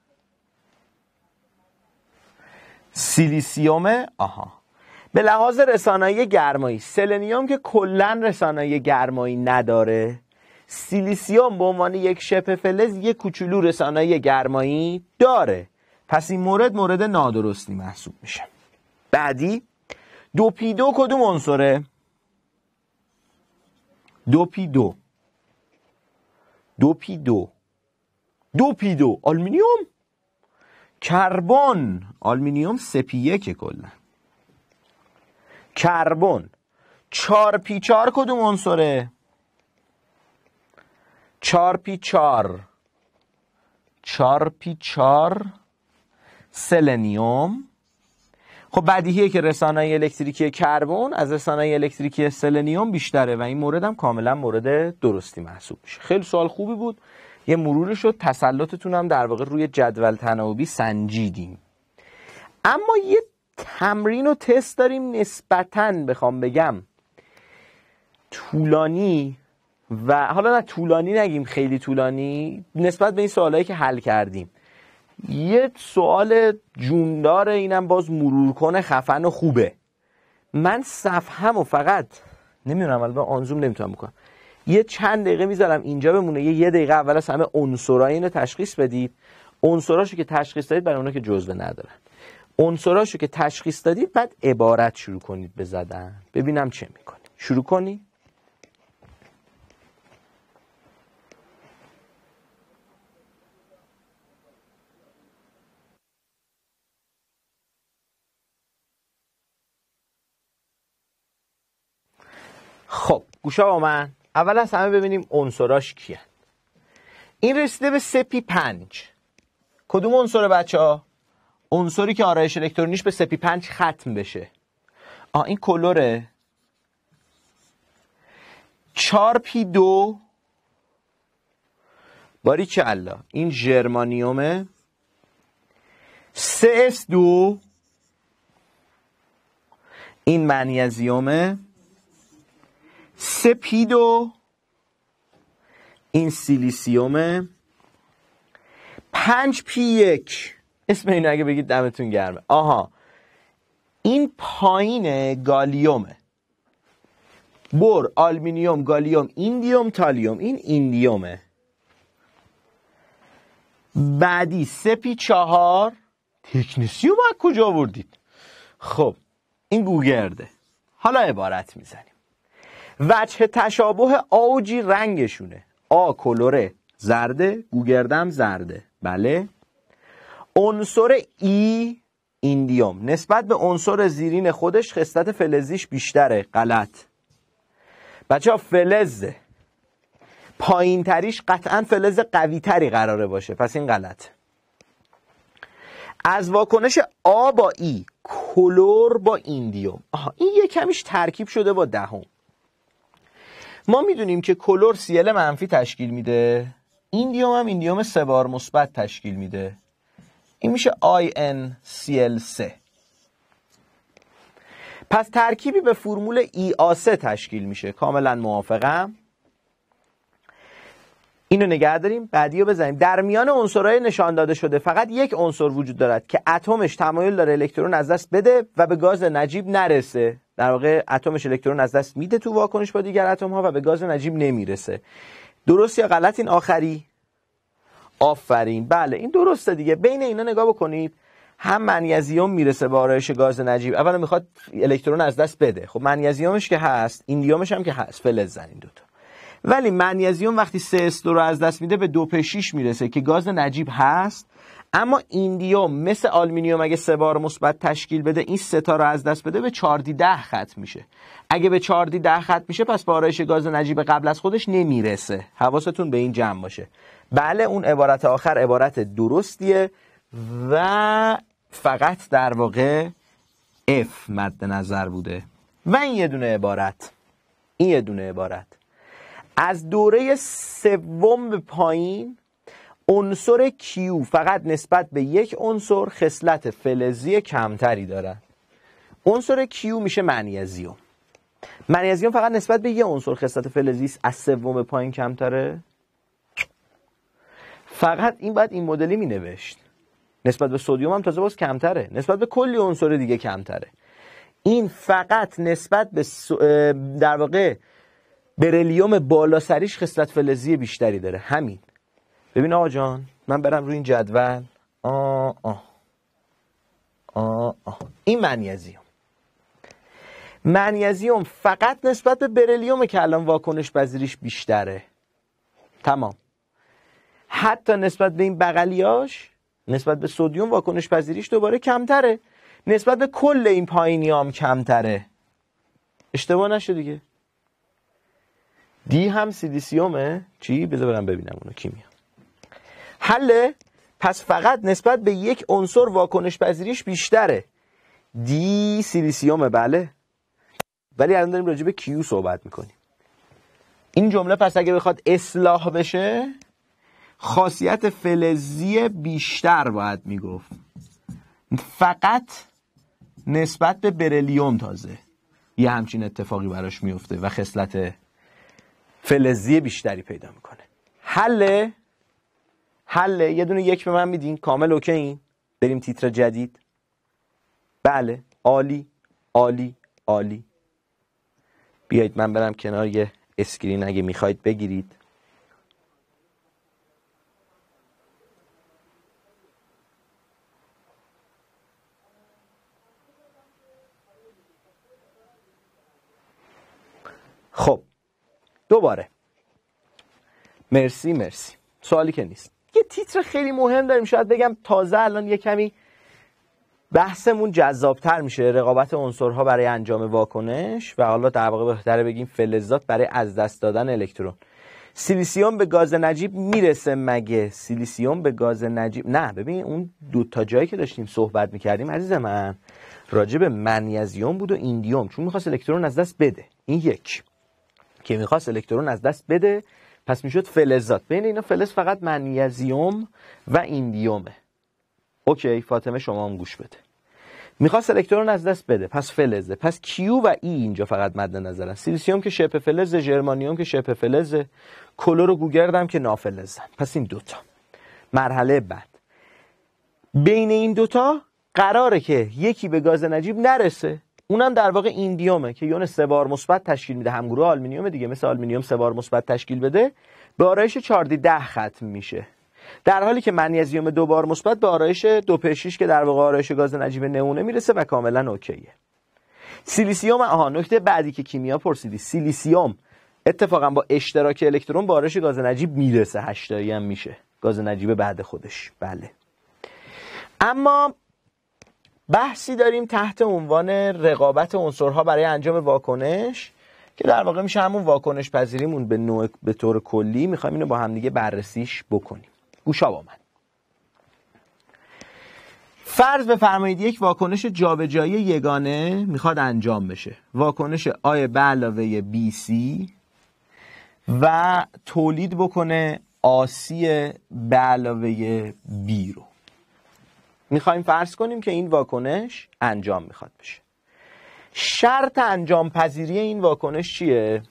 Speaker 1: سیلیسیومه. به لحاظ رسانایی گرمایی سلنیوم که کلا رسانایی گرمایی نداره، سیلیسیوم به عنوان یک شبه فلز یک کوچولو رسانایی گرمایی داره. پس این مورد نادرستی محسوب میشه. بعدی 2p2 کدوم عنصره؟ 2p2 آلومینیوم. کربن. آلومینیوم 3p1 کلا. کربن. 4p4 کدوم عنصره؟ 4p4 سلنیوم. خب بدیهیه که رسانایی الکتریکی کربن از رسانایی الکتریکی سلنیوم بیشتره و این مورد هم کاملا مورد درستی محسوب میشه. خیلی سوال خوبی بود، یه مروری شد، تسلطتون هم در واقع روی جدول تناوبی سنجیدیم. اما یه تمرین و تست داریم نسبتاً بخوام بگم طولانی، و حالا نه طولانی نگیم خیلی طولانی نسبت به این سوالایی که حل کردیم. یه سوال جوندار، اینم باز مرور کنه، خفن و خوبه. من صفحه‌مو فقط نمیدونم، البته آنزوم نمیتونم بکنم، یه چند دقیقه میذارم اینجا بمونه. یه دقیقه اول از همه عنصرای اینو تشخیص بدید. عنصراشو که تشخیص دادید، برای اونا که جزوه ندارن، عنصراشو که تشخیص دادید بعد عبارت شروع کنید به زدن، ببینم چه میکنی. شروع کنی. خب گوشا با من، اول از همه ببینیم عنصراش کیه. این رسیده به 3p5. کدوم عنصره بچه ها؟ عنصری که آرایش الکترونیش به 3p5 ختم بشه. این کلوره. 4p2 باریکالله، این ژرمانیومه. 3s2 این منیزیومه. 3p2 این سیلیسیومه. 5p1 اسم اینو اگه بگید دمتون گرمه. این پایین گالیومه. بر، آلومینیوم، گالیوم، ایندیوم، تالیوم. این ایندیومه. بعدی 3p4 تکنسیوم از کجا آوردید؟ خب این گوگرده. حالا عبارت میزنیم. وجه تشابه آوجی رنگشونه. کلوره زرده، گوگردم زرده. بله. عنصر ای ایندیوم نسبت به عنصر زیرین خودش خصلت فلزیش بیشتره. غلط. بچه ها فلزه پایین تریش قطعا فلز قوی تری قراره باشه، پس این غلط. از واکنش آ با ای، کلور با ایندیوم. این یه کمیش ترکیب شده با دهم. ما میدونیم که کلور Cl منفی تشکیل میده، ایندیوم هم ایندیوم 3 بار مثبت تشکیل میده. این میشه InCl3. پس ترکیبی به فرمول EA3 تشکیل میشه. کاملا موافقم. اینو نگه داریم. بعدی رو بزنیم. در میان عنصرهای نشان داده شده فقط یک عنصر وجود دارد که اتمش تمایل داره الکترون از دست بده و به گاز نجیب نرسه. در واقع اتمش الکترون از دست میده تو واکنش با دیگر اتم ها و به گاز نجیب نمیرسه. درست یا غلط این آخری؟ آفرین. بله این درسته دیگه. بین اینا نگاه بکنید. هم منیزیم میرسه به آرایش گاز نجیب. اولا میخواد الکترون از دست بده. خب منیزیمش که هست، ایندیومش هم که هست، فلز زن این دوتا. ولی منیزیم وقتی 3s2 رو از دست میده به 2p6 میرسه که گاز نجیب هست، اما ایندیوم مثل آلومینیوم اگه 3 بار مثبت تشکیل بده، این 3 تا رو از دست بده، به 4D10 ختم میشه. اگه به 4D10 ختم میشه، پس به آرایش گاز نجیب قبل از خودش نمیرسه. حواستون به این جمع باشه. بله، اون عبارت آخر عبارت درستیه و فقط در واقع F مد نظر بوده. و این یه دونه عبارت از دوره سوم به پایین، عنصر Q فقط نسبت به یک عنصر خصلت فلزی کمتری دارد. عنصر Q میشه منیزیم. منیزیم فقط نسبت به یک عنصر خصلت فلزی است، از سوم به پایین کمتره. فقط این باید این مدلی می نوشت. نسبت به سدیم هم تازه باز کمتره، نسبت به کلی عنصر دیگه کمتره. این فقط نسبت به در واقع بریلیوم بالا سریش خصلت فلزی بیشتری داره. همین. ببین آقا جان، من برم روی این جدول. این منیزیم فقط نسبت به بریلیوم که الان واکنش پذیریش بیشتره. تمام. حتی نسبت به این بغلیاش، نسبت به سدیم واکنش پذیریش دوباره کمتره. نسبت به کل این پایینی هم کمتره. اشتباه نشد دیگه. دی هم سیلیسیومه. چی؟ بذار برم ببینم اونو کی میاد. حله؟ پس فقط نسبت به یک عنصر واکنش پذیریش بیشتره. دی سیلیسیومه. بله. ولی الان داریم راجع به کیو صحبت میکنیم. این جمله پس اگه بخواد اصلاح بشه، خاصیت فلزی بیشتر باید میگفت. فقط نسبت به بریلیوم تازه یه همچین اتفاقی براش میفته و خصلت فلزی بیشتری پیدا میکنه. حله. یه دونه یک به من میدین؟ کامل اوکی این؟ بریم تیتر جدید. بله. عالی. بیایید من برم کنار یه اسکرین اگه میخواید بگیرید. خب دوباره مرسی سوالی که نیست. یه تیتر خیلی مهم داریم، شاید بگم تازه الان یه کمی بحثمون جذابتر میشه. رقابت عنصرها برای انجام واکنش و حالا در واقع بهتره بگیم فلزات برای از دست دادن الکترون. سیلیسیوم به گاز نجیب میرسه مگه؟ سیلیسیوم به گاز نجیب نه. ببین اون دو تا جایی که داشتیم صحبت میکردیم عزیز من راجع به منیزیم بود و ایندیوم، چون میخواست الکترون از دست بده. این یک که میخواست الکترون از دست بده، پس میشد فلزات. بین اینا فلز فقط منیزیم و ایندیومه. اوکی فاطمه شما هم گوش بده. میخواست الکترون از دست بده، پس فلزه. پس کیو و ای اینجا فقط مد نظرن. سیلیسیوم که شبه فلزه، ژرمانیوم که شبه فلزه، کلور و گوگرد هم که نافلزن. پس این دوتا. مرحله بعد بین این دوتا قراره که یکی به گاز نجیب نرسه، اونم در واقع ایندیومه که یون 3 بار مثبت تشکیل میده، همگروه آلومینیوم دیگه، مثل آلومینیوم 3 بار مثبت تشکیل بده، به آرایش 4D10 ختم میشه. در حالی که منیزیم 2 بار مثبت به آرایش 2P6 که در واقع آرایش گاز نجیب نمونه میرسه و کاملا اوکیه. سیلیسیوم نکته بعدی که کیمیا پرسیدی، سیلیسیوم اتفاقا با اشتراک الکترون به آرایش گاز نجیب میرسه، 8 تایی هم میشه گاز نجیب بعد خودش. بله. اما بحثی داریم تحت عنوان رقابت عنصرها برای انجام واکنش که در واقع میشه همون واکنش پذیریمون به طور کلی. میخوایم اینو با هم دیگه بررسیش بکنیم. گوشا با من. فرض بفرمایید یک واکنش جابجایی یگانه میخواد انجام بشه. واکنش آی به علاوه بی سی و تولید بکنه آسی به علاوه بی رو. میخوایم فرض کنیم که این واکنش انجام میخواد بشه. شرط انجام پذیری این واکنش چیه؟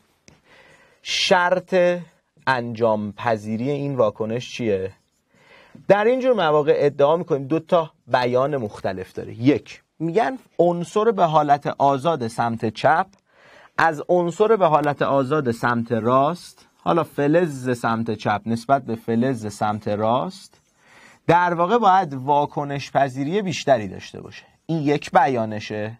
Speaker 1: در اینجور مواقع ادعا میکنیم 2 تا بیان مختلف داره. یک، میگن عنصر به حالت آزاد سمت چپ از عنصر به حالت آزاد سمت راست، حالا فلز سمت چپ نسبت به فلز سمت راست، در واقع باید واکنش پذیری بیشتری داشته باشه. این یک بیانشه.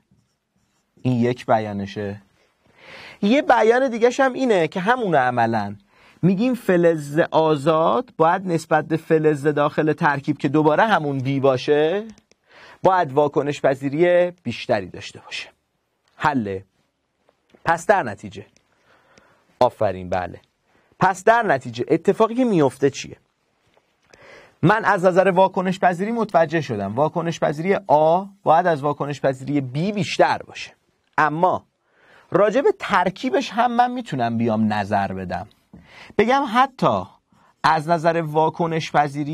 Speaker 1: یه بیان دیگه هم اینه که همونه عملاً میگیم فلز آزاد باید نسبت به فلز داخل ترکیب که دوباره همون بی باشه باید واکنش پذیری بیشتری داشته باشه. حله. پس در نتیجه آفرین بله. پس در نتیجه اتفاقی که میفته چیه؟ من از نظر واکنش پذیری متوجه شدم واکنش پذیری A باید از واکنش پذیری B بیشتر باشه، اما راجع به ترکیبش هم من میتونم بیام نظر بدم، بگم حتی از نظر واکنش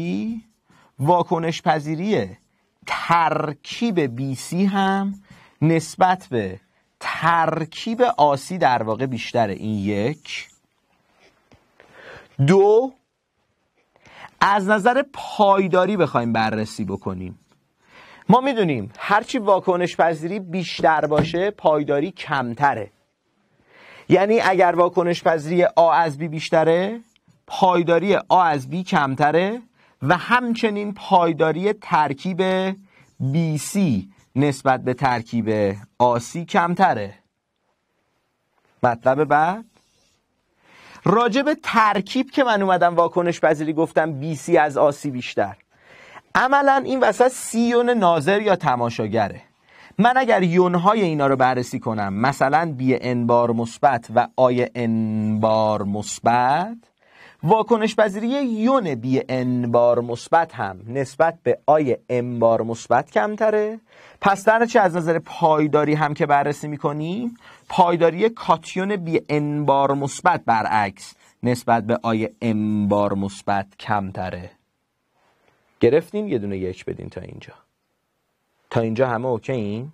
Speaker 1: پذیری ترکیب BC هم نسبت به ترکیب AC در واقع بیشتره. این یک. دو، از نظر پایداری بخوایم بررسی بکنیم، ما میدونیم هرچی واکنش پذیری بیشتر باشه پایداری کمتره. یعنی اگر واکنش پذیری A از B بیشتره پایداری A از B کمتره و همچنین پایداری ترکیب BC نسبت به ترکیب AC کمتره. مطلب بعد راجع به ترکیب که من اومدم واکنش پذیری گفتم BC از AC بیشتر، عملا این وسط C یون ناظر یا تماشاگره. من اگر یونهای اینا رو بررسی کنم، مثلا B N بار مثبت و I N بار مثبت، واکنش پذیری یون B N بار مثبت هم نسبت به I M بار مثبت کمتره. پس در چه از نظر پایداری هم که بررسی میکنیم، پایداری کاتیون B N بار مثبت برعکس نسبت به I M بار مثبت کمتره. گرفتین؟ یه دونه یک بدین تا اینجا. تا اینجا همه اوکی این؟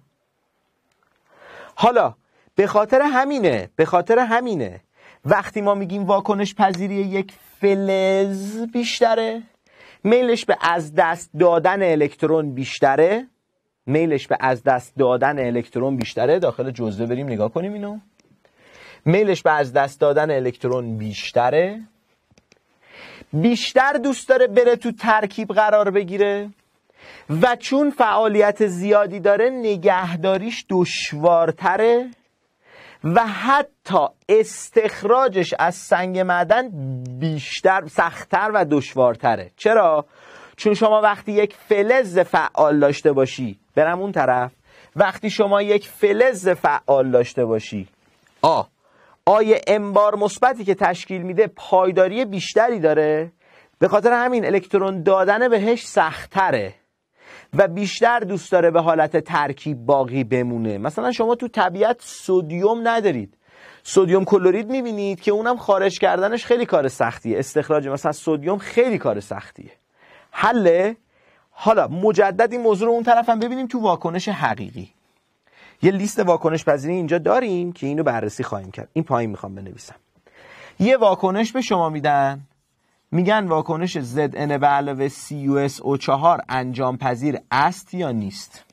Speaker 1: حالا به خاطر همینه وقتی ما میگیم واکنش پذیری یک فلز بیشتره، میلش به از دست دادن الکترون بیشتره. داخل جزوه بریم نگاه کنیم اینو. میلش به از دست دادن الکترون بیشتر دوست داره بره تو ترکیب قرار بگیره و چون فعالیت زیادی داره نگهداریش دشوارتره و حتی استخراجش از سنگ معدن بیشتر سخت‌تر و دشوارتره. چرا؟ چون شما وقتی یک فلز فعال داشته باشی، برم اون طرف، وقتی شما یک فلز فعال داشته باشی آی ام بار مثبتی که تشکیل میده پایداری بیشتری داره، به خاطر همین الکترون دادن بهش سخت‌تره و بیشتر دوست داره به حالت ترکیب باقی بمونه. مثلا شما تو طبیعت سدیم ندارید، سدیم کلرید میبینید که اونم خارج کردنش خیلی کار سختیه، استخراج مثلا سدیم خیلی کار سختیه. حله. حالا مجدد این موضوع رو اون طرف هم ببینیم تو واکنش حقیقی. یه لیست واکنش پذیری اینجا داریم که اینو بررسی خواهیم کرد. این پایین میخوام بنویسم. یه واکنش به شما میگن واکنش ZN به علاوه CuSO4 انجام پذیر است یا نیست.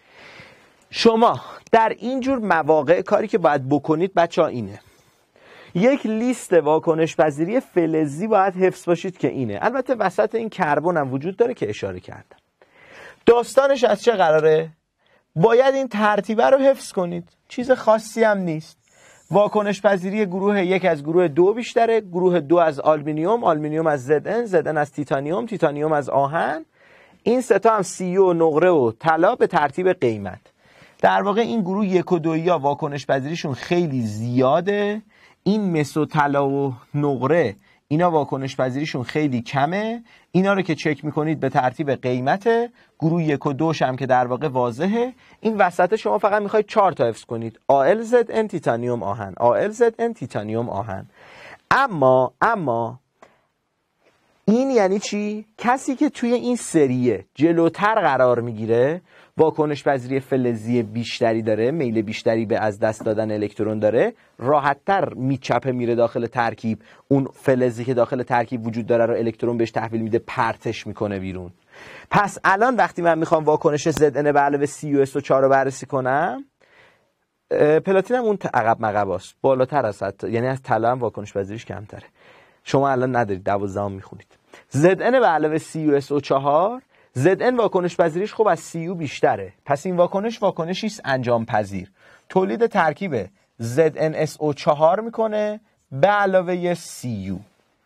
Speaker 1: شما در اینجور مواقع کاری که باید بکنید بچه‌ها اینه: یک لیست واکنش پذیری فلزی باید حفظ باشید که اینه. البته وسط این کربن هم وجود داره که اشاره کردم. داستانش از چه قراره؟ باید این ترتیبه رو حفظ کنید. چیز خاصی هم نیست. واکنش پذیری گروه یک از گروه دو بیشتره، گروه دو از آلومینیوم از ZN از تیتانیوم از آهن. این سه تا هم CU و نقره و طلا به ترتیب قیمت. در واقع این گروه یک و دویا واکنش پذیریشون خیلی زیاده. این مس و طلا و نقره اینا واکنش پذیریشون خیلی کمه. اینا رو که چک میکنید به ترتیب قیمت. گروه یک و دوش هم که در واقع واضحه. این وسط شما فقط میخواید 4 تا حفظ کنید: AlZN تیتانیوم آهن، AlZN تیتانیوم آهن. اما این یعنی چی؟ کسی که توی این سریه جلوتر قرار میگیره، واکنش پذیری فلزی بیشتری داره، میل بیشتری به از دست دادن الکترون داره، راحت‌تر میچپه میره داخل ترکیب، اون فلزی که داخل ترکیب وجود داره رو الکترون بهش تحویل میده، پرتش میکنه بیرون. پس الان وقتی من میخوام واکنش ZN به علاوه CuSO4 رو بررسی کنم، پلاتین هم اون عقب مقباست، بالاتر از یعنی از طلا هم واکنش پذیریش کمتره. شما الان ندارید، 12 میخونید. ZN به علاوه CuSO4، ZN واکنش پذیریش خب از CU بیشتره. پس این واکنشی است انجام پذیر. تولید ترکیب ZnSO4 میکنه به علاوه CU.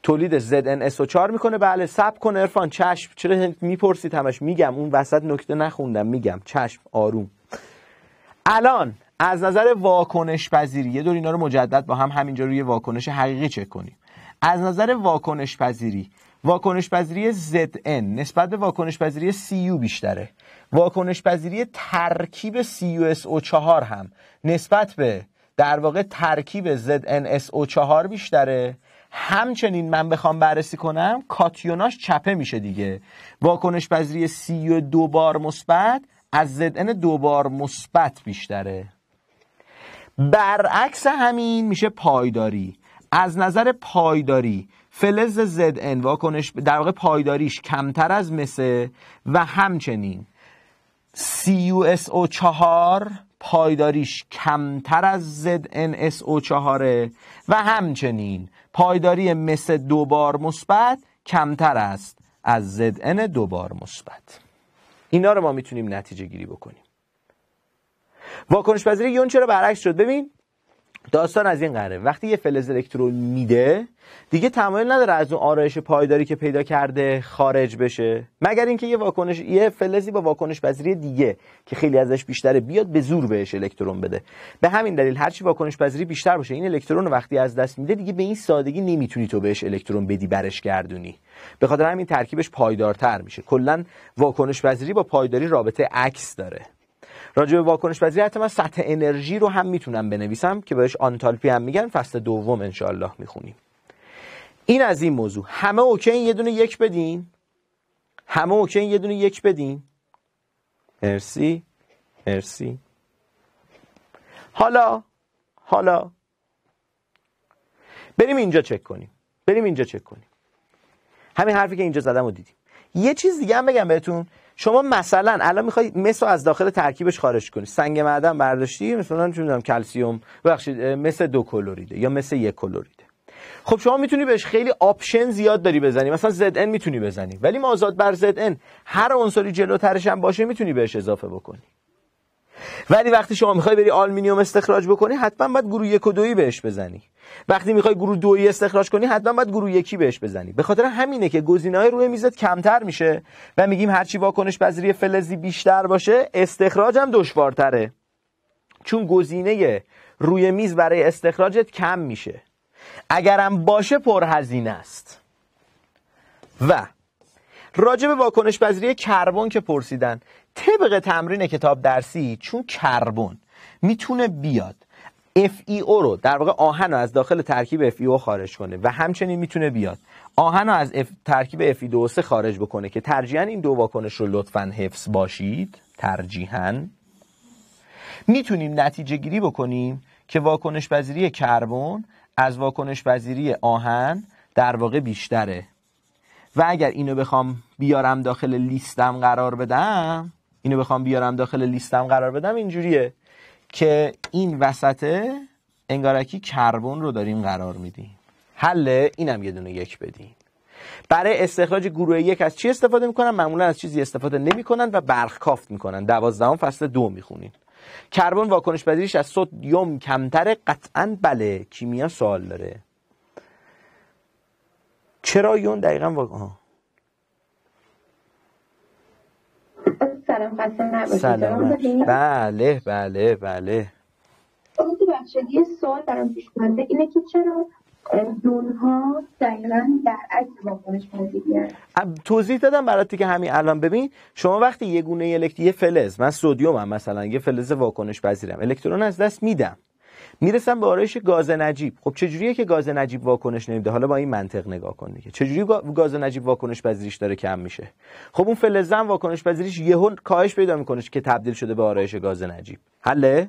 Speaker 1: تولید ZnSO4 میکنه. بله صبر کن عرفان، چشم، چرا میپرسید همش؟ میگم اون وسط نکته نخوندم، میگم چشم، آروم. الان از نظر واکنش پذیری یه دور اینا رو مجدد با هم همینجا روی واکنش حقیقی چک کنیم. از نظر واکنش پذیری، واکنش پذیری Zn نسبت به واکنش پذیری Cu بیشتره. واکنش پذیری ترکیب CuSO4 هم نسبت به در واقع ترکیب ZnSO4 بیشتره. همچنین من بخوام بررسی کنم کاتیوناش چپه میشه دیگه. واکنش پذیری Cu 2 بار مثبت از Zn 2 بار مثبت بیشتره. برعکس همین میشه پایداری. از نظر پایداری فلز Zn واکنش در واقع پایداریش کمتر از مسه و همچنین CuSO4 پایداریش کمتر از ZnSO4 و همچنین پایداری مس 2 بار مثبت کمتر است از Zn 2 بار مثبت. اینا رو ما میتونیم نتیجه گیری بکنیم. واکنش پذیری یون چرا برعکس شد؟ ببین داستان از این قراره، وقتی یه فلز الکترون میده دیگه تمایل نداره از اون آرایش پایداری که پیدا کرده خارج بشه، مگر اینکه یه فلزی با واکنش پذیری دیگه که خیلی ازش بیشتره بیاد به زور بهش الکترون بده. به همین دلیل هرچی واکنش پذیری بیشتر باشه این الکترون رو وقتی از دست میده دیگه به این سادگی نمیتونی تو بهش الکترون بدی برش گردونی. به خاطر همین ترکیبش پایدارتر میشه. کلا واکنش پذیری با پایداری رابطه عکس داره. راجع به واکنش پذیری حتی من سطح انرژی رو هم میتونم بنویسم که بهش آنتالپی هم میگن، فصل دوم انشالله میخونیم. این از این موضوع. همه اوکی یه دونه یک بدین؟ همه اوکی یه دونه یک بدین؟ مرسی مرسی. حالا بریم اینجا چک کنیم. همین حرفی که اینجا زدم رو دیدیم. یه چیز دیگه هم بگم بهتون. شما مثلا الان میخوای مس رو از داخل ترکیبش خارج کنی، سنگ معدن برداشتی، مثلا چه میدونم کلسیم، ببخشید مس 2 کلریده یا مس 1 کلریده. خب شما میتونی بهش خیلی آپشن زیاد داری بزنی، مثلا Zn میتونی بزنی، ولی مازاد بر Zn هر عنصری جلوترش هم باشه میتونی بهش اضافه بکنی. ولی وقتی شما میخوای بری آلومینیوم استخراج بکنی حتما باید گروه 1 و 2 بهش بزنی. وقتی میخوای گروه 2 استخراج کنی حتما باید گروه 1 بهش بزنی. به خاطر همینه که گزینه‌های روی میزت کمتر میشه و میگیم هرچی واکنش پذیری فلزی بیشتر باشه استخراج هم دشوارتره، چون گزینه روی میز برای استخراجت کم میشه. اگرم باشه پرهزینه است. و راجع به واکنش پذیری کربن که پرسیدن، طبق تمرین کتاب درسی چون کربن میتونه بیاد FeO رو در واقع آهن رو از داخل ترکیب FeO خارج کنه و همچنین میتونه بیاد آهن رو از ترکیب Fe2O3 خارج بکنه که ترجیحاً این دو واکنش رو لطفاً حفظ باشید، ترجیحاً میتونیم نتیجه گیری بکنیم که واکنش پذیری کربن از واکنش پذیری آهن در واقع بیشتره. و اگر اینو بخوام بیارم داخل لیستم قرار بدم اینجوریه که این وسطه انگارکی کربن رو داریم قرار میدیم. حله اینم یه دونه یک بدین. برای استخراج گروه 1 از چی استفاده میکنن؟ معمولا از چیزی استفاده نمیکنن و برخکافت میکنن. 12 فصل 2 میخونین. کربن واکنش پذیریش از سدیم کمتره؟ قطعاً بله. کیمیا سوال داره. چرا یون دقیقاً
Speaker 2: سلام خسته نباشید.
Speaker 1: سلامت. بله.
Speaker 2: اون تو بخشی یه سوال برام پیش اومده اینه که چرا یون‌ها دقیقاً برعکس واکنش پذیری هستن؟
Speaker 1: توضیح دادم برات که همین الان. ببین شما وقتی یه گونه یه فلز، من سدیمم مثلا، یه فلز واکنش پذیرم، الکترون از دست میدم، میرسم به آرایش گاز نجیب. خب چجوریه که گاز نجیب واکنش نمیده؟ حالا با این منطق نگاه کن دیگه. چجوری گاز نجیب واکنش پذیریش داره کم میشه؟ خب اون فلز هم واکنش پذیریش یهو کاهش پیدا میکنه که تبدیل شده به آرایش گاز نجیب. حله؟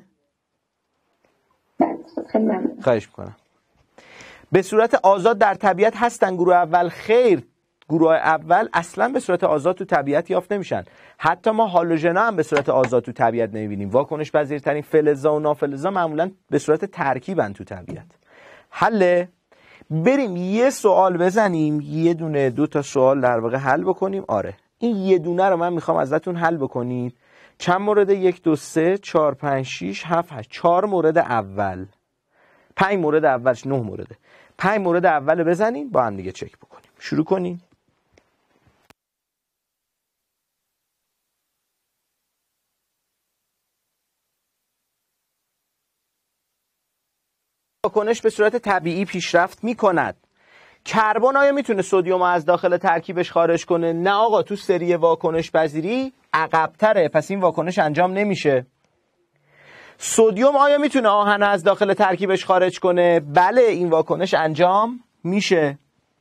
Speaker 1: خواهش میکنم. به صورت آزاد در طبیعت هستن گروه اول؟ خیر، گروه اول اصلا به صورت آزاد تو طبیعت یافت نمیشن. حتی ما هالوژنا هم به صورت آزاد تو طبیعت نمیبینیم. واکنش پذیرترین فلزا و نافلزا معمولا به صورت ترکیبن تو طبیعت. حله؟ بریم یه سوال بزنیم، یه دونه 2 تا سوال در واقع حل بکنیم. آره این یه دونه رو من میخوام ازتون حل بکنید. چند مورد؟ 1 2 3 4 5 6 7 8 4 مورد اول، 5 مورد اولش 9 مورده. 5 مورد اول بزنین با هم دیگه چک بکنیم. شروع کنین. واکنش به صورت طبیعی پیشرفت میکند. کربن آیا میتونه سدیم از داخل ترکیبش خارج کنه؟ نه آقا، تو سری واکنش پذیری عقب‌تره، پس این واکنش انجام نمیشه. سدیم آیا میتونه آهن از داخل ترکیبش خارج کنه؟ بله، این واکنش انجام میشه.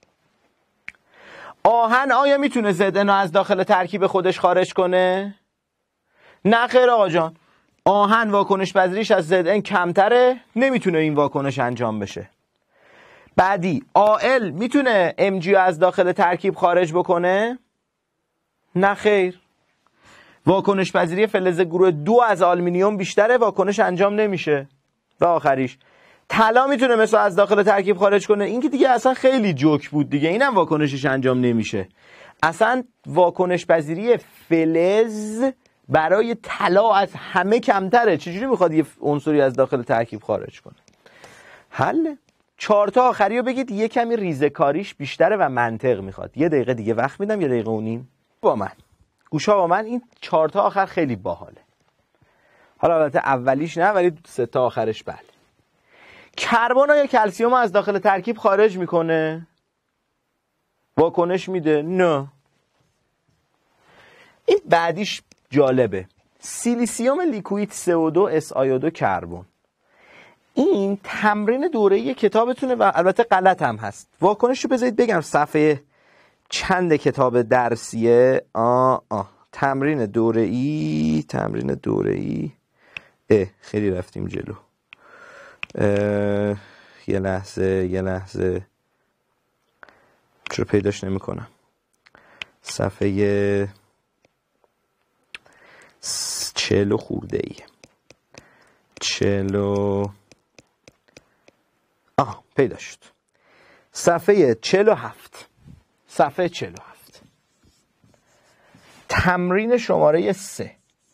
Speaker 1: آهن آیا میتونه زدن از داخل ترکیب خودش خارج کنه؟ نه خیر آقا جان، آهن واکنش پذیریش از زدن کمتره، نمیتونه این واکنش انجام بشه. بعدی، آل میتونه MgO از داخل ترکیب خارج بکنه؟ نه خیر، واکنش پذیری فلز گروه 2 از آلومینیوم بیشتره، واکنش انجام نمیشه. و آخریش، طلا میتونه مثلا از داخل ترکیب خارج کنه؟ این که دیگه اصلا خیلی جوک بود دیگه، اینم واکنشش انجام نمیشه. اصلا واکنش پذیری فلز برای طلا از همه کمتره، چجوری میخواد یه عنصری از داخل ترکیب خارج کنه؟ حل. 4 تا آخری رو بگید، یه کمی ریزه‌کاریش بیشتره و منطق میخواد. 1 دقیقه دیگه وقت میدم، 1 دقیقه و نیم با من. گوشا با من، این 4 تا آخر خیلی باحاله. حالا البته اولیش نه، ولی 3 تا آخرش بله. کربن یا کلسیم از داخل ترکیب خارج میکنه؟ واکنش میده؟ نه. این بعدیش جالبه. سیلیسیوم لیکوید CO2 SiO2 کربن. این تمرین دوره‌ای کتابتونه و البته غلط هم هست. واکنشو بذارید بگم صفحه چند کتاب درسیه. تمرین دوره‌ای خیلی رفتیم جلو. یه لحظه چرا پیداش نمی کنم. صفحه 40 خورده ای. 40 پیدا شد. صفحه 47. تمرین شماره 3.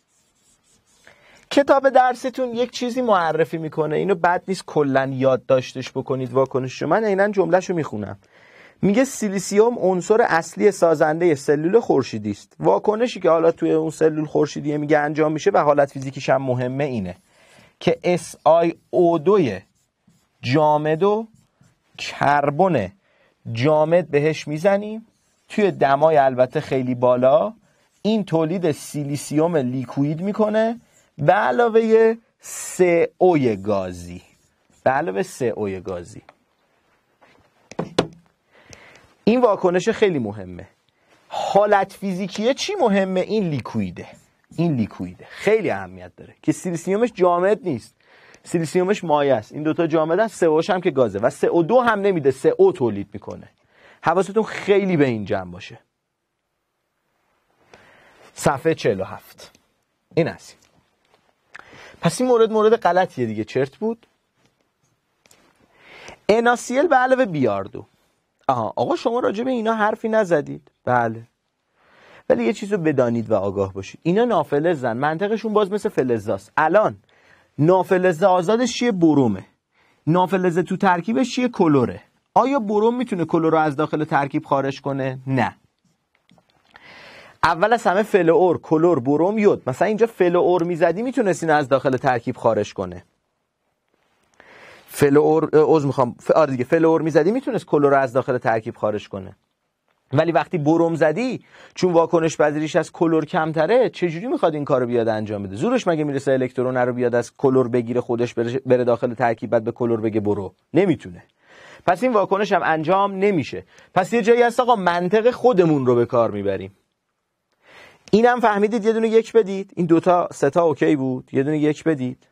Speaker 1: کتاب درستون یک چیزی معرفی میکنه، اینو بد نیست کلا یاد داشتش بکنید واکنششو. من عیناً جملهشو میخونم. میگه سیلیسیوم عنصر اصلی سازنده سلول خورشیدی است. واکنشی که حالا توی اون سلول خورشیدی میگه انجام میشه و حالت فیزیکیش هم مهمه اینه که SiO2 جامد و کربن جامد بهش میزنیم توی دمای البته خیلی بالا، این تولید سیلیسیوم لیکوید میکنه به علاوه CO گازی. این واکنش خیلی مهمه. حالت فیزیکیه چی مهمه؟ این لیکویده خیلی اهمیت داره که سیلیسیومش جامد نیست، سیلیسیومش مایع است. این دوتا جامدن، CO هم که گازه و CO2 هم نمیده، CO تولید میکنه. حواستون خیلی به این جمع باشه. صفحه 47 این هست. پس این مورد غلطیه دیگه، چرت بود. NaCl به علاوه بیاردو. آقا شما راجع به اینا حرفی نزدید. بله، ولی یه چیزو بدانید و آگاه باشید، اینا نافلزن، منطقشون باز مثل فلزاست. الان نافلز آزادش چیه؟ برومه. نافلز تو ترکیبش چیه؟ کلوره. آیا بروم میتونه کلور رو از داخل ترکیب خارج کنه؟ نه. اول از همه فلور، کلور، بروم، یود. مثلا اینجا فلور میزدی میتونستین از داخل ترکیب خارج کنه. فلور میزدی میتونست کلور رو از داخل ترکیب خارج کنه. ولی وقتی بروم زدی، چون واکنش پذیریش از کلور کمتره، چجوری میخواد این کارو بیاد انجام بده؟ زورش مگه میرسه الکترون رو بیاد از کلور بگیره خودش بره داخل ترکیب بعد به کلور بگه برو؟ نمیتونه. پس این واکنش هم انجام نمیشه. پس یه جایی هست آقا منطق خودمون رو به کار میبریم. اینم فهمیدید؟ یه دونه 1 بدید. این 2 تا 3 تا اوکی بود. یه دونه 1 بدید.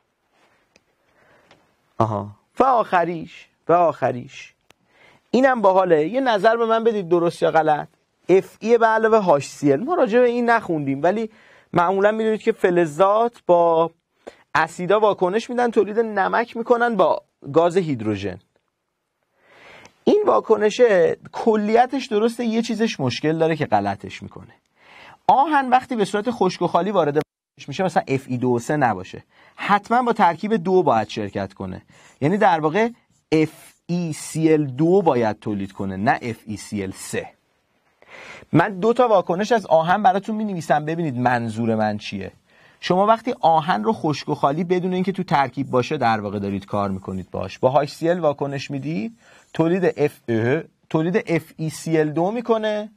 Speaker 1: و آخریش اینم باحاله. یه نظر به من بدید درست یا غلط. Fe به علاوه HCl. ما راجع به این نخوندیم ولی معمولا میدونید که فلزات با اسیدا واکنش میدن، تولید نمک میکنن با گاز هیدروژن. این واکنش کلیتش درسته، یه چیزش مشکل داره که غلطش میکنه. آهن وقتی به صورت خشک و خالی وارد میشه مثلا Fe2O3 نباشه، حتما با ترکیب 2 باید شرکت کنه. یعنی در واقع FeCl2 باید تولید کنه نه FeCl3. من 2 تا واکنش از آهن براتون می‌نویسم ببینید منظور من چیه. شما وقتی آهن رو خشک و خالی بدون اینکه تو ترکیب باشه در واقع دارید کار میکنید باش، با HCl واکنش میدی تولید FeCl2 میکنه،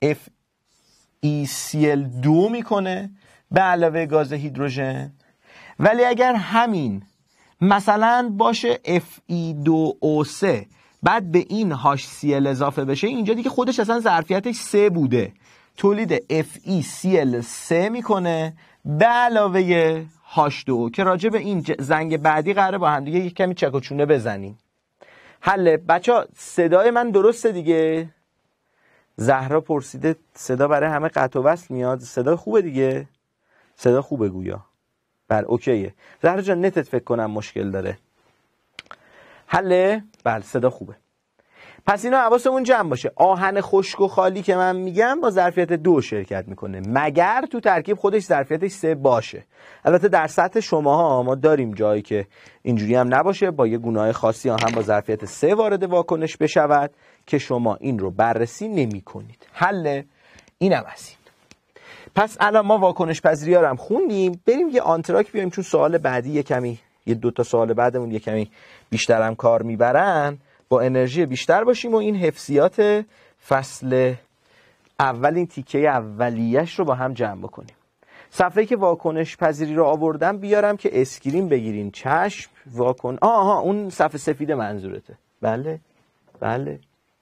Speaker 1: FeCl2 میکنه به علاوه گاز هیدروژن. ولی اگر همین مثلا باشه Fe2O3 بعد به این HCl اضافه بشه، اینجا دیگه خودش اصلا ظرفیتش 3 بوده، تولید FeCl3 میکنه به علاوه H2O که راجع به این زنگ بعدی قراره با هم دیگه یک کمی چک و چونه بزنیم. حله بچه، صدای من درسته دیگه؟ زهرا پرسیده صدا برای همه قطع و وصل میاد، صدا خوبه دیگه؟ صدا خوبه گویا. بله اوکیه. زهرا جان نتت فکر کنم مشکل داره. حله؟ بله صدا خوبه. پس اینا حواسمون جمع باشه. آهن خشک و خالی که من میگم با ظرفیت 2 شرکت میکنه مگر تو ترکیب خودش ظرفیتش 3 باشه. البته در سطح شماها ما داریم جایی که اینجوری هم نباشه، با یه گونه‌های خاصی آهن با ظرفیت 3 وارد واکنش بشود که شما این رو بررسی نمی کنید. حل اینم از این. پس الان ما واکنش پذیری ها رو هم خوندیم، بریم یه آنتراک بیاریم چون سوال بعدی یه کمی، یه 2 تا سوال بعدمون یه کمی بیشتر هم کار میبرن، با انرژی بیشتر باشیم و این حفظیات فصل اول این تیکه اولیش رو با هم جمع بکنیم. صفحه‌ای که واکنش پذیری رو آوردم بیارم که اسکرین بگیرین. چشم اون صفحه سفید منظورته. بله بله،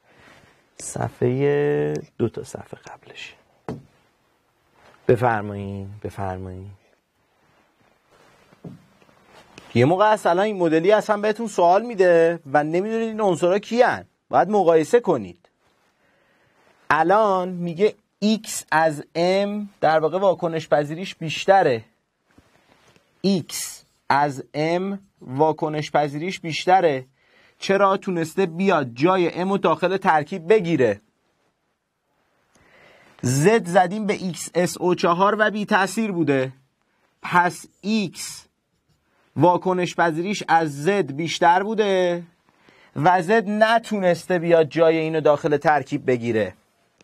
Speaker 1: صفحه 2 تا صفحه قبلش. بفرمایین. یه موقع اصلا این مدلی اصلا بهتون سوال میده و نمیدونید این عنصرها کیان، باید مقایسه کنید. الان میگه X از M در واقع واکنش پذیریش بیشتره. X از M واکنش پذیریش بیشتره. چرا؟ تونسته بیاد جای M رو داخل ترکیب بگیره. Z زدیم به XSO4 و بی تأثیر بوده. پس X واکنش پذیریش از Z بیشتر بوده و Z نتونسته بیاد جای اینو داخل ترکیب بگیره.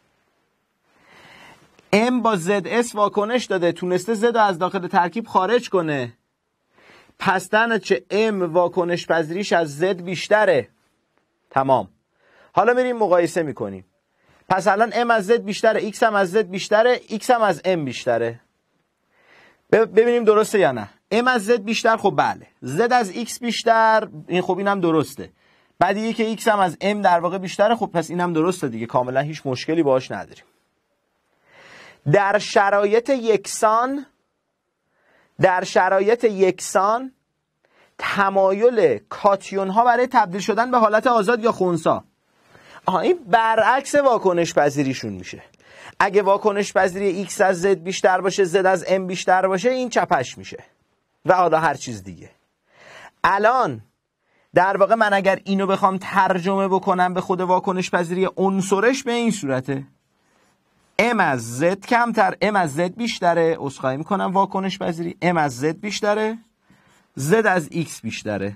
Speaker 1: M با ZS واکنش داده، تونسته Z رو از داخل ترکیب خارج کنه. پس در نتیجه M واکنش پذیریش از Z بیشتره. تمام. حالا میریم مقایسه میکنیم. پس الان M از Z بیشتره، X هم از Z بیشتره، X هم از M بیشتره. ببینیم درسته یا نه. M از Z بیشتر، خب بله. Z از X بیشتر، این خب اینم درسته. بعد یه که X هم از M در واقع بیشتره، خب پس اینم درسته دیگه، کاملا هیچ مشکلی باهاش نداریم. در شرایط یکسان تمایل کاتیون ها برای تبدیل شدن به حالت آزاد یا خنثی، این برعکس واکنش پذیریشون میشه. اگه واکنش پذیری X از Z بیشتر باشه، Z از M بیشتر باشه، این چپش میشه و حالا هر چیز دیگه. الان در واقع من اگر اینو بخوام ترجمه بکنم به خود واکنش پذیری عنصرش، به این صورته: M از Z کمتر، M از Z بیشتره، عذرخواهی میکنم واکنش پذیری M از Z بیشتره، Z از X بیشتره.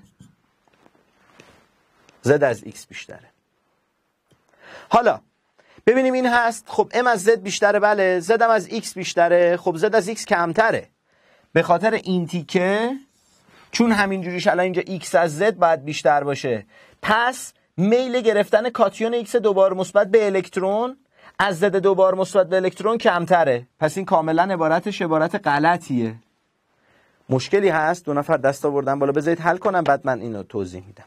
Speaker 1: Z از X بیشتره. حالا ببینیم این هست. خب M از Z بیشتره، بله. Z هم از X بیشتره. خب Z از X کمتره به خاطر این تیکه، چون همینجوریش الان اینجا X از Z باید بیشتر باشه. پس میل گرفتن کاتیون X دوبار مثبت به الکترون از Z دوبار مثبت به الکترون کمتره. پس این کاملا عبارت غلطیه. مشکلی هست؟ 2 نفر دست آوردن بالا، بذارید حل کنم بعد من اینو توضیح میدم.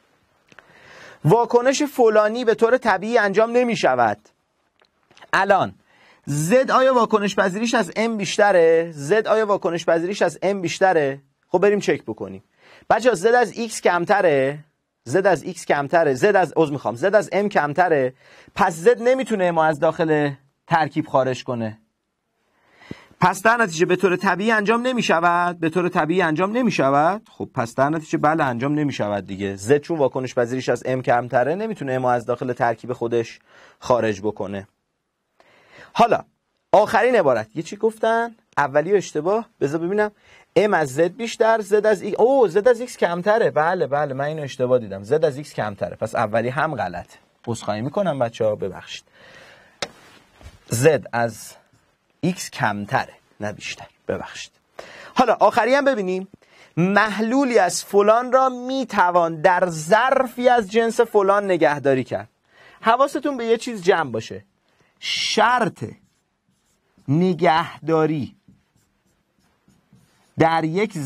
Speaker 1: واکنش فلانی به طور طبیعی انجام نمی شود. الان Z آیا واکنش پذیریش از M بیشتره؟ Z آیا واکنش پذیریش از M بیشتره؟ خب بریم چک بکنیم. بچه‌ها Z از X کمتره، Z از X کمتره، Z از M کمتره. پس Z نمیتونه ما از داخل ترکیب خارج کنه. پس در نتیجه به طور طبیعی انجام نمی شود. خب پس در نتیجه بله انجام نمی شود دیگه. Z چون واکنش پذیریش از M کمتره نمیتونه ما از داخل ترکیب خودش خارج بکنه. حالا آخرین عبارت، یه چی گفتن؟ اولی اشتباه، بذار ببینم. ام از زد بیشتر، زد از ایکس. اوه زد از ایکس کمتره. بله من اینو اشتباه دیدم. زد از ایکس کمتره. پس اولی هم غلطه. عذرخواهی میکنم بچه‌ها، ببخشید. زد از ایکس کمتره نه بیشتر. ببخشید. حالا آخری هم ببینیم. محلولی از فلان را میتوان در ظرفی از جنس فلان نگهداری کرد. حواستون به یه چیز جمع باشه. شرط نگهداری در یک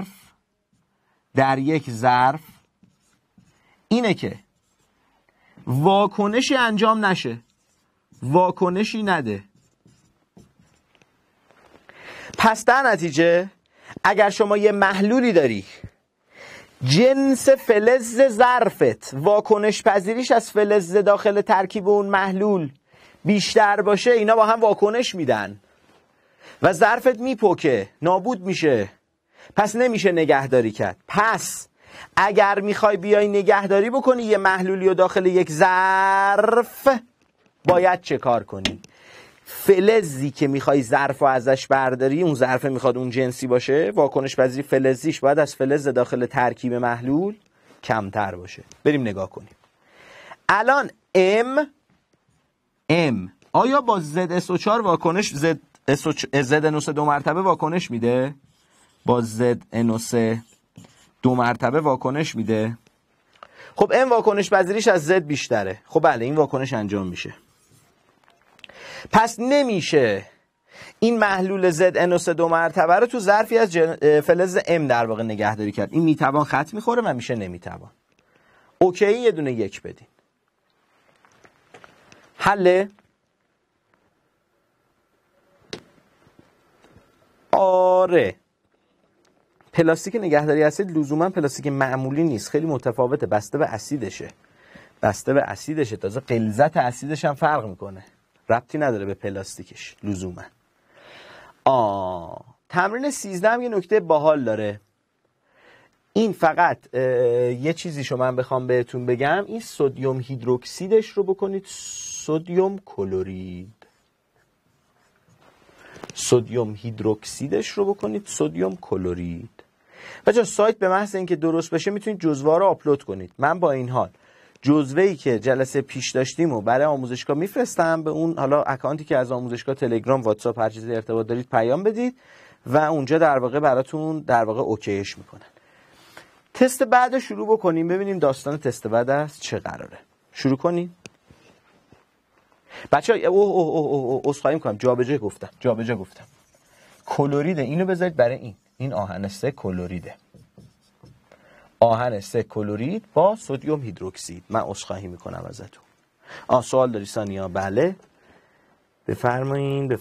Speaker 1: ظرف اینه که واکنشی انجام نشه، واکنشی نده. پس در نتیجه اگر شما یه محلولی داری جنس فلز ظرفت واکنش پذیریش از فلز داخل ترکیب اون محلول بیشتر باشه، اینا با هم واکنش میدن و ظرفت میپکه، نابود میشه. پس نمیشه نگهداری کرد. پس اگر میخوای بیای نگهداری بکنی یه محلولی رو داخل یک ظرف، باید چه کار کنی؟ فلزی که میخوای ظرف رو ازش برداری، اون ظرف میخواد اون جنسی باشه، واکنش پذیری فلزیش باید از فلز داخل ترکیب محلول کمتر باشه. بریم نگاه کنیم. الان M آیا با ZSO4 واکنش ZNO3 دو مرتبه واکنش میده؟ با ZNO3 دو مرتبه واکنش میده. خب M واکنش پذیریش از Z بیشتره. خب بله این واکنش انجام میشه. پس نمیشه این محلول ZNO3 دو مرتبه رو تو ظرفی از فلز M در واقع نگهداری کرد. این میتوان خط میخوره و میشه نمیتوان. اوکی یه دونه یک بدین. حله؟ آره. پلاستیک نگهداری اسید لزوما پلاستیک معمولی نیست، خیلی متفاوته، بسته به اسیدشه. تازه غلظت اسیدش هم فرق میکنه، ربطی نداره به پلاستیکش لزوما. تمرین 13 هم یه نکته باحال داره. این فقط یه چیزیشو من بخوام بهتون بگم، این سدیم هیدروکسیدش رو بکنید سدیم کلورید. سدیم هیدروکسیدش رو بکنید سدیم کلورید. بچه‌ها سایت به محض اینکه درست بشه میتونید جزوه رو آپلود کنید. من با این حال جزوه‌ای که جلسه پیش داشتیم و برای آموزشگاه میفرستم به اون حالا اکانتی که از آموزشگاه تلگرام، واتساپ، هر چیزی ارتباط دارید پیام بدید و اونجا در واقع براتون در واقع اوکیش میکنن. تست بعد شروع بکنیم ببینیم داستان تست بعد است چه قراره. شروع کنیم. بچه‌ها عذرخواهی میکنم جابجا گفتم. کلوریده، اینو بذارید برای این آهن 3 کلوریده. آهن 3 کلورید با سدیم هیدروکسید. من عذرخواهی میکنم ازتون. سوال داری سانیا؟ بله بفرمایین.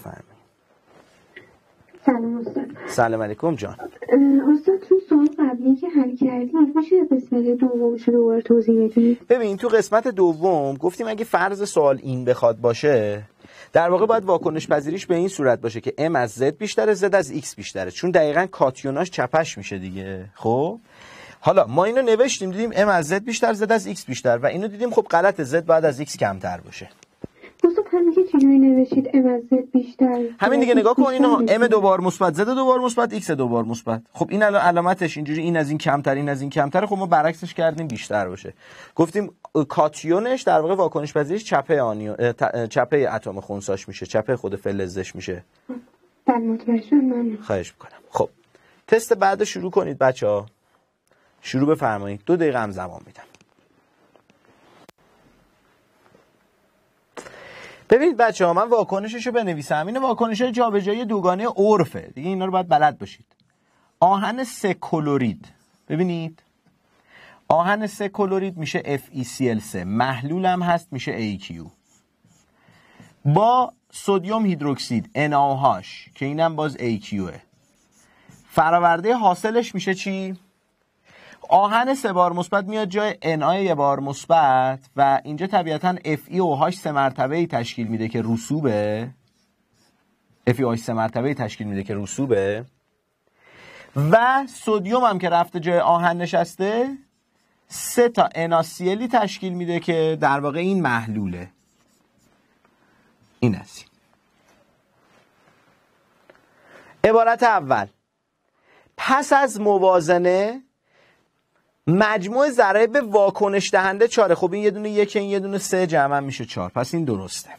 Speaker 2: سلام استاد.
Speaker 1: سلام علیکم جان.
Speaker 2: استاد تو سوال قبلی که حل کردیم میشه قسمت دومش رو دوباره توضیح بدید؟
Speaker 1: ببین تو قسمت دوم گفتیم اگه فرض سوال این بخواد باشه در واقع باید واکنش پذیریش به این صورت باشه که M از Z بیشتره، Z از X بیشتره، چون دقیقاً کاتیوناش چپش میشه دیگه. خب حالا ما اینو نوشتیم دیدیم M از Z بیشتر، Z از X بیشتر و اینو دیدیم خب غلطه، Z باید از X کمتر باشه.
Speaker 2: استاد همین که چجوری نوشید M از Z بیشتر؟
Speaker 1: همین دیگه نگاه کن اینا M دوبار مثبت، Z دوبار مثبت، X دوبار مثبت. خب این الان علامتش اینجوری این از این کمتر این از این کمتره، خب ما برعکسش کردیم بیشتر باشه. گفتیم کاتیونش در واقع واکنش پذیریش چپه اتم خنثاش میشه، چپه خود فلزش میشه.
Speaker 2: متوجهم.
Speaker 1: خواهش میکنم. خب تست بعد شروع کنید بچه‌ها. شروع بفرمایید. 2 دقیقه هم زمان میدم. ببینید بچه‌ها من واکنششو بنویسم. این واکنش‌های جابجایی دوگانه عرفه. دیگه اینا رو باید بلد باشید. آهن 3 کلورید. ببینید. آهن 3 کلورید میشه FeCl3. محلول هم هست میشه AQ. با سدیم هیدروکسید NaOH که اینم باز AQه. فراورده حاصلش میشه چی؟ آهن 3 بار مثبت میاد جای Na 1 بار مثبت و اینجا طبیعتاً FeOH 3 مرتبه‌ای تشکیل میده که رسوبه. FeOH 3 مرتبه‌ای تشکیل میده که رسوبه و سدیم هم که رفته جای آهن نشسته 3 تا NaCl تشکیل میده که در واقع این محلوله. این است. عبارت اول پس از موازنه مجموع ضرایب واکنش دهنده 4. خب این یه دونه 1 این یه دونه 3 جمع میشه 4. پس این درسته.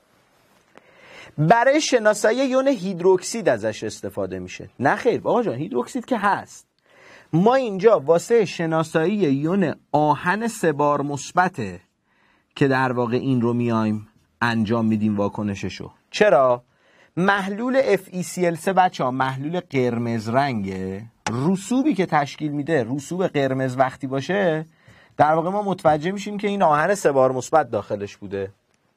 Speaker 1: برای شناسایی یون هیدروکسید ازش استفاده میشه. نه خیر آقا جان، هیدروکسید که هست. ما اینجا واسه شناسایی یون آهن 3 بار مثبته که در واقع این رو میایم انجام میدیم واکنششو. چرا؟ محلول FeCl3 بچه‌ها محلول قرمز رنگه. رسوبی که تشکیل میده، رسوب قرمز وقتی باشه، در واقع ما متوجه میشیم که این آهن 3 بار مثبت داخلش بوده.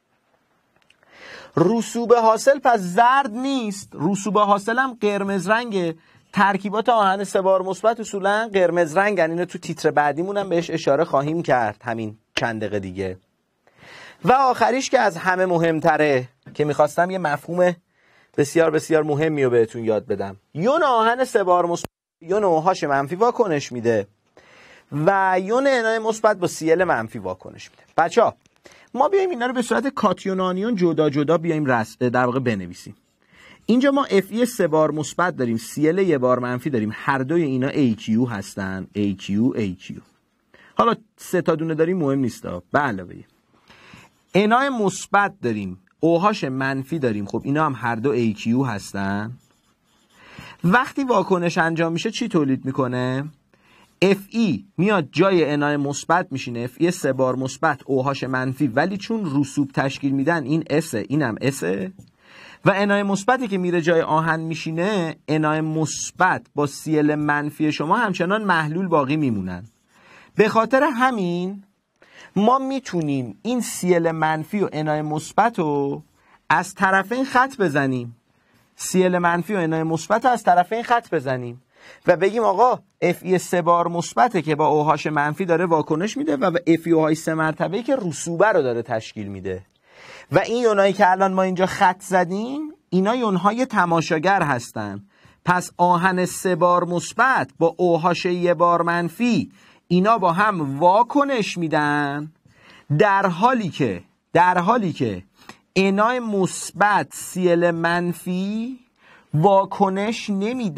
Speaker 1: رسوب حاصل پس زرد نیست، رسوب حاصل هم قرمز رنگه. ترکیبات آهن 3 بار مثبت اصولا قرمز رنگن. اینو تو تیتر بعدیمون هم بهش اشاره خواهیم کرد همین چند دقیقه دیگه. و آخریش که از همه مهمتره که میخواستم یه مفهوم بسیار بسیار مهمی رو بهتون یاد بدم. یون آهن 3 بار مثبت یون OH منفی واکنش میده و یون Na مثبت با Cl منفی واکنش میده. بچه‌ها ما بیایم اینا رو به صورت کاتیون آنیون جدا جدا بیایم در واقع بنویسیم. اینجا ما Fe 3 بار مثبت داریم، Cl 1 بار منفی داریم. هر دوی اینا AQ هستن، AQ. حالا 3 تا دونه داریم مهم نیست. به علاوه Na مثبت داریم، OH منفی داریم. خب اینا هم هر دو AQ هستن. وقتی واکنش انجام میشه چی تولید میکنه؟ Fe میاد جای Na مثبت میشینه، Fe 3 بار مثبت OH منفی، ولی چون رسوب تشکیل میدن این S اینم S و Na مثبتی که میره جای آهن میشینه، Na مثبت با Cl منفی شما همچنان محلول باقی میمونن. به خاطر همین ما میتونیم این Cl منفی و Na مثبت رو از طرفین خط بزنیم. Cl منفی و Na مثبت رو از طرفین خط بزنیم و بگیم آقا Fe 3 بار مثبته که با OH منفی داره واکنش میده و FeOH 3 مرتبه‌ای که رسوبه رو داره تشکیل میده. و این یونایی که الان ما اینجا خط زدیم اینا یونهای تماشاگر هستن. پس آهن 3 بار مثبت با OH 1 بار منفی اینا با هم واکنش میدن، در حالی که Na مثبت Cl منفی واکنش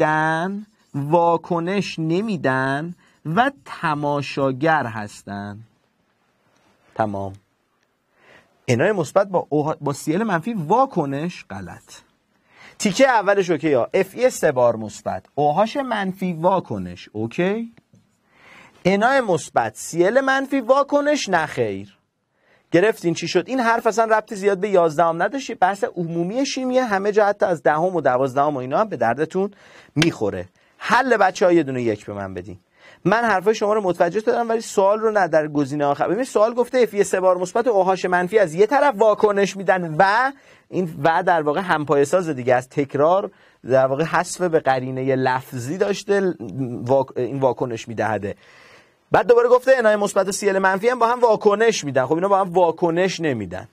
Speaker 1: نمیدن و تماشاگر هستن. تمام. Na مثبت با Cl منفی واکنش غلط. تیکه اولش اوکی ها. Fe 3 بار مثبت OH منفی واکنش اوکی. Na مثبت Cl منفی واکنش نخیر. گرفتین چی شد؟ این حرف اصلا ربطی زیاد به 11 نداشت. بحث عمومی شیمیه، همه جا حتی از 10 و 12 و اینا هم به دردتون میخوره. حل بچه‌ها یه دونه 1 به من بدین. من حرفای شما رو متوجه شدم ولی سوال رو نه در گزینه آخر. ببین سوال گفته Fe 3 بار مثبت و OH منفی از یه طرف واکنش میدن و این و در واقع همپایه ساز دیگه از تکرار در واقع حذف به قرینه لفظی داشته این واکنش میدهده. بعد دوباره گفته Na مثبت و Cl منفی هم با هم واکنش میدن. خب اینا با هم واکنش نمیدن.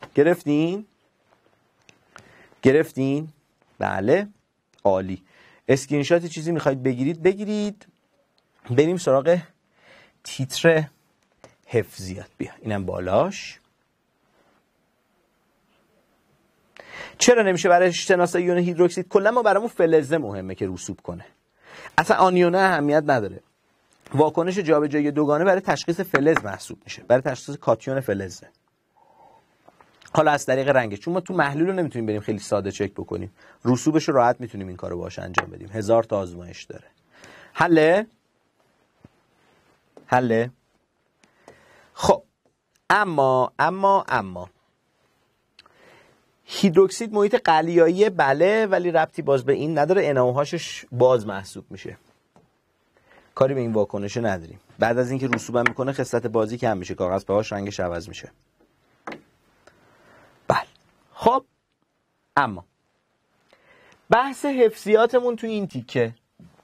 Speaker 1: گرفتین؟ بله. عالی. اسکرین شات چیزی میخواید بگیرید. بریم سراغ تیتر حفظیات. بیا اینم بالاش. چرا نمیشه برای شناسایی یون هیدروکسید؟ کلا ما برامون فلزه مهمه که رسوب کنه. اصلا آنیونه اهمیت نداره. واکنش جابجایی دوگانه برای تشخیص فلز محسوب میشه، برای تشخیص کاتیون فلزه. حالا از طریق رنگش، چون ما تو محلول رو نمیتونیم بریم خیلی ساده چک بکنیم، رسوبش رو راحت میتونیم این کارو باهاش انجام بدیم. 1000 تا آزمایش داره. حله. خب اما هیدروکسید محیط قلیایی بله، ولی ربطی باز به این نداره. NaOHش باز محسوب میشه، کاری به این واکنشه نداریم. بعد از اینکه رسوبم میکنه خصلت بازی کم میشه، کاغذ پاهاش رنگش عوض میشه. بله. خب اما بحث حفظیاتمون تو این تیکه،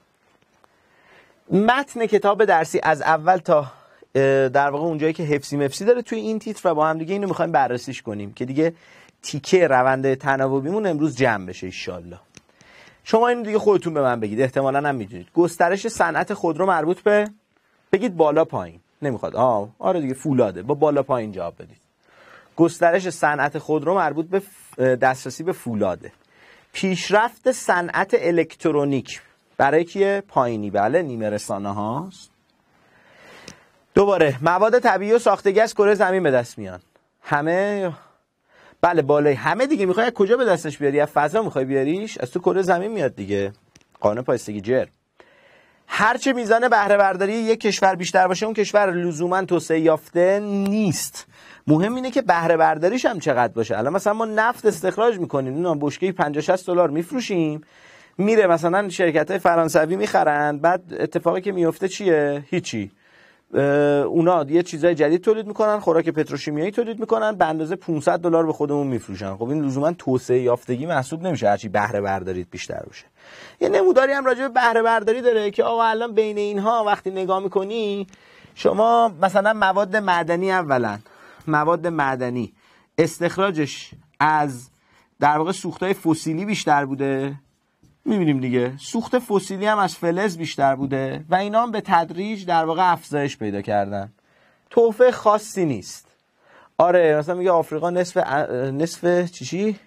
Speaker 1: متن کتاب درسی از اول تا در واقع اونجایی که حفظی داره توی این تیتر و با هم دیگه اینو میخوایم بررسیش کنیم که دیگه تیکه روند تناوبیمون امروز جمع بشه ان شاءالله. شما اینو دیگه خودتون به من بگید، احتمالاً هم میدونید. گسترش صنعت خودرو مربوط به، بگید بالا پایین، نمیخواد آره دیگه فولاده، با بالا پایین جواب بدید. گسترش صنعت خودرو مربوط به دسترسی به فولاده. پیشرفت صنعت الکترونیک، برای کیه؟ پایینی. بله نیمه رسانه هاست. دوباره مواد طبیعی و ساختگی از کره زمین به دست میان. همه بله بالای همه دیگه. میخوای از کجا به دستش بیاری؟ از فضا میخوای بیاریش؟ از تو کره زمین میاد دیگه. قانون پایستگی جر. هرچه میزان بهره برداری یک کشور بیشتر باشه اون کشور لزوما توسعه یافته نیست. مهم اینه که بهره برداریش هم چقدر باشه. الان مثلا ما نفت استخراج میکنیم، اون بشکه 50-60 دلار میفروشیم، میره مثلا شرکت‌های فرانسوی میخرن، بعد اتفاقی که میفته چیه؟ هیچی. اونا یه چیزای جدید تولید میکنن، خوراک پتروشیمیایی تولید میکنن، به اندازه 500 دلار به خودمون میفروشن. خب این لزوما توسعه یافتگی محسوب نمیشه هرچی بهره برداریت بیشتر باشه. یه نموداری هم راجع به بهره برداری داره که آقا الان بین اینها وقتی نگاه میکنی شما مثلا مواد معدنی، اولا مواد معدنی استخراجش از در واقع سوختهای فسیلی بیشتر بوده، میبینیم دیگه سوخت فسیلی هم از فلز بیشتر بوده و اینا هم به تدریج در واقع افزایش پیدا کردن. تحفه خاصی نیست. آره مثلا میگه آفریقا نصف چی؟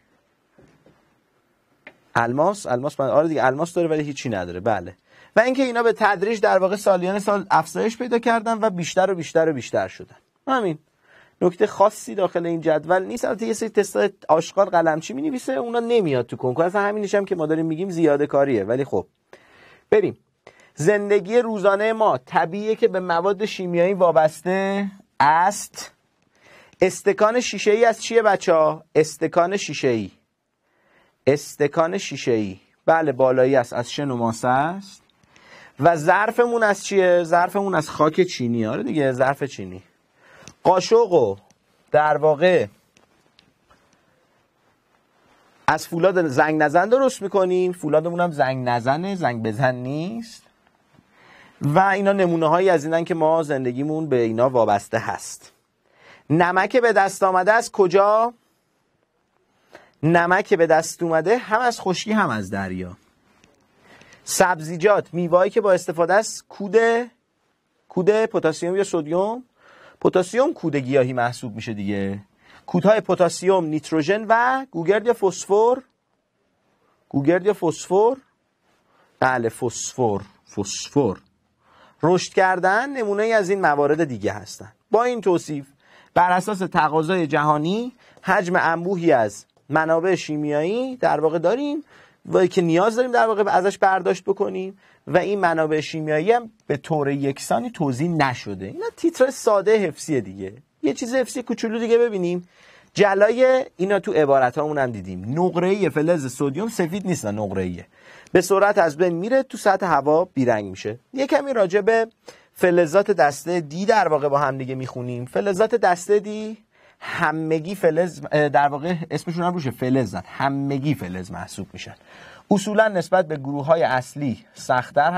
Speaker 1: الماس آره دیگه الماس داره ولی هیچی نداره. بله. و اینکه اینا به تدریج در واقع سالیان سال افزایش پیدا کردن و بیشتر و بیشتر و بیشتر شدن. همین. نکته خاصی داخل این جدول نیست. البته یه سری تستای آشغال قلمچی می‌نویسه، اونا نمیاد تو کنکور. اصلا همینش هم که ما داریم میگیم زیاده کاریه. ولی خب بریم. زندگی روزانه ما طبیعیه که به مواد شیمیایی وابسته است. استکان شیشه‌ای از چیه بچه‌ها؟ استکان شیشه‌ای. بله بالایی است، از شن و ماسه است. و ظرفمون از چیه؟ ظرفمون از خاک چینی. آره دیگه ظرف چینی. قاشقو در واقع از فولاد زنگ نزن درست میکنیم. فولادمون هم زنگ نزنه، زنگ بزن نیست. و اینا نمونه هایی از اینن که ما زندگیمون به اینا وابسته هست. نمک به دست آمده از کجا؟ نمک به دست اومده هم از خشکی هم از دریا. سبزیجات، میوه‌ای که با استفاده از کود پتاسیم یا سدیم، پتاسیم کود گیاهی محسوب میشه دیگه. کودهای پتاسیم، نیتروژن و گوگرد یا فسفر. بله فسفر. رشد کردن نمونه ای از این موارد دیگه هستن. با این توصیف بر اساس تقاضای جهانی حجم انبوهی از منابع شیمیایی در واقع داریم و که نیاز داریم در واقع ازش برداشت بکنیم و این منابع شیمیایی هم به طور یکسانی توزیع نشده. اینا تیتر ساده حفظیه دیگه. یه چیز حفظی کوچولو دیگه ببینیم. جلای اینا تو عبارتامون هم دیدیم. نقره‌ای فلز سدیم سفید نیست، نقره‌ایه. به سرعت از بین میره، تو سطح هوا بیرنگ میشه. یه کمی راجع به فلزات دسته دی در واقع با هم دیگه میخونیم. فلزات دسته دی همگی فلز در واقع اسمشون هم روشه فلزن، همگی فلز محسوب میشن. اصولا نسبت به گروه‌های اصلی سخت‌تر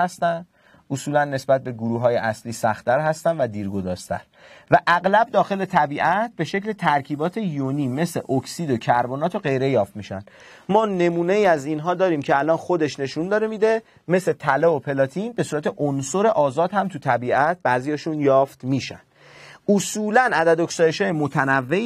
Speaker 1: هستن و دیرگدازتر و اغلب داخل طبیعت به شکل ترکیبات یونی مثل اکسید و کربنات و غیره یافت میشن. ما نمونه ای از اینها داریم که الان خودش نشون داره میده، مثل طلا و پلاتین به صورت عنصر آزاد هم تو طبیعت بعضیاشون یافت میشن. اصولاً عدد اکسایش‌های متنوعی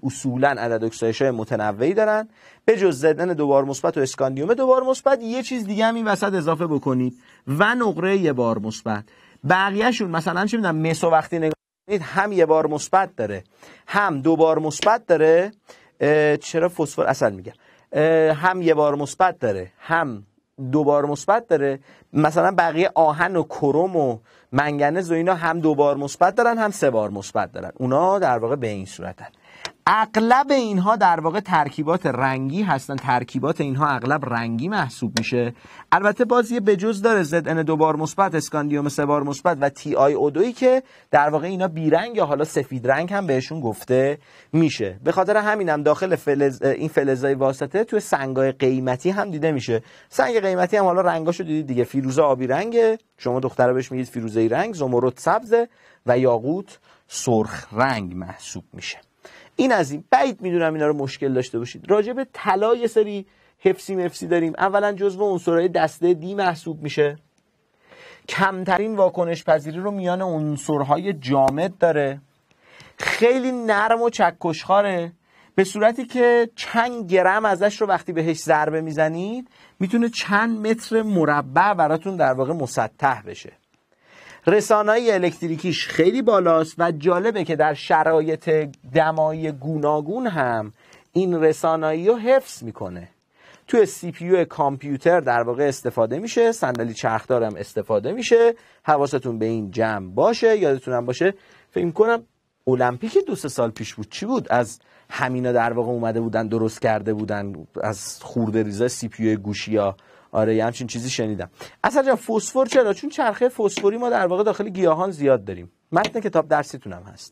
Speaker 1: دارن. به جز زدن دوبار مثبت و اسکاندیوم دوبار مثبت یه چیز دیگه هم این وسط اضافه بکنید و نقره یه بار مثبت. بقیه‌شون مثلا چه می‌دونم مسو وقتی نگاه کنید هم یه بار مثبت داره هم دو بار مثبت داره. چرا فسفر اصلا میگم هم یه بار مثبت داره هم دو بار مثبت داره. مثلا بقیه آهن و کروم و منگنز و اینا هم دو بار مثبت دارن هم سه بار مثبت دارن. اونا در واقع به این صورتن. اغلب اینها در واقع ترکیبات رنگی هستن. ترکیبات اینها اغلب رنگی محسوب میشه. البته باز یه بجز داره زد ان دو بار مثبت، اسکاندیوم سه بار مثبت و تی آی او 2 که در واقع اینا بیرنگ یا حالا سفید رنگ هم بهشون گفته میشه. به خاطر همینم داخل این فلزای واسطه تو سنگای قیمتی هم دیده میشه. سنگ قیمتی هم حالا رنگاشو دیدید دیگه. فیروزه آبی رنگه، شما دخترا بهش میگید فیروزه‌ای رنگ، زمرد سبزه و یاقوت سرخ رنگ محسوب میشه. این از این. بعید میدونم اینا رو مشکل داشته باشید. راجع به طلا یه سری حفظی داریم. اولا جزو عنصرهای دسته دی محسوب میشه. کمترین واکنش پذیری رو میان عنصرهای جامد داره. خیلی نرم و چکشخواره. به صورتی که چند گرم ازش رو وقتی بهش ضربه میزنید میتونه چند متر مربع براتون در واقع مسطح بشه. رسانایی الکتریکیش خیلی بالاست و جالبه که در شرایط دمایی گوناگون هم این رسانایی رو حفظ میکنه. توی سی پی یو کامپیوتر در واقع استفاده میشه، صندلی چرخدار هم استفاده میشه. حواستون به این جمع باشه. یادتونم باشه فکر میکنم المپیک 2-3 سال پیش بود، چی بود، از همینا در واقع اومده بودن درست کرده بودن از خورده ریزه سی پی یو گوشی‌ها. آره یه همچین چیزی شنیدم. اصلا فسفر چرا؟ چون چرخه فسفری ما در واقع داخل گیاهان زیاد داریم. متن کتاب درسیتون هم هست.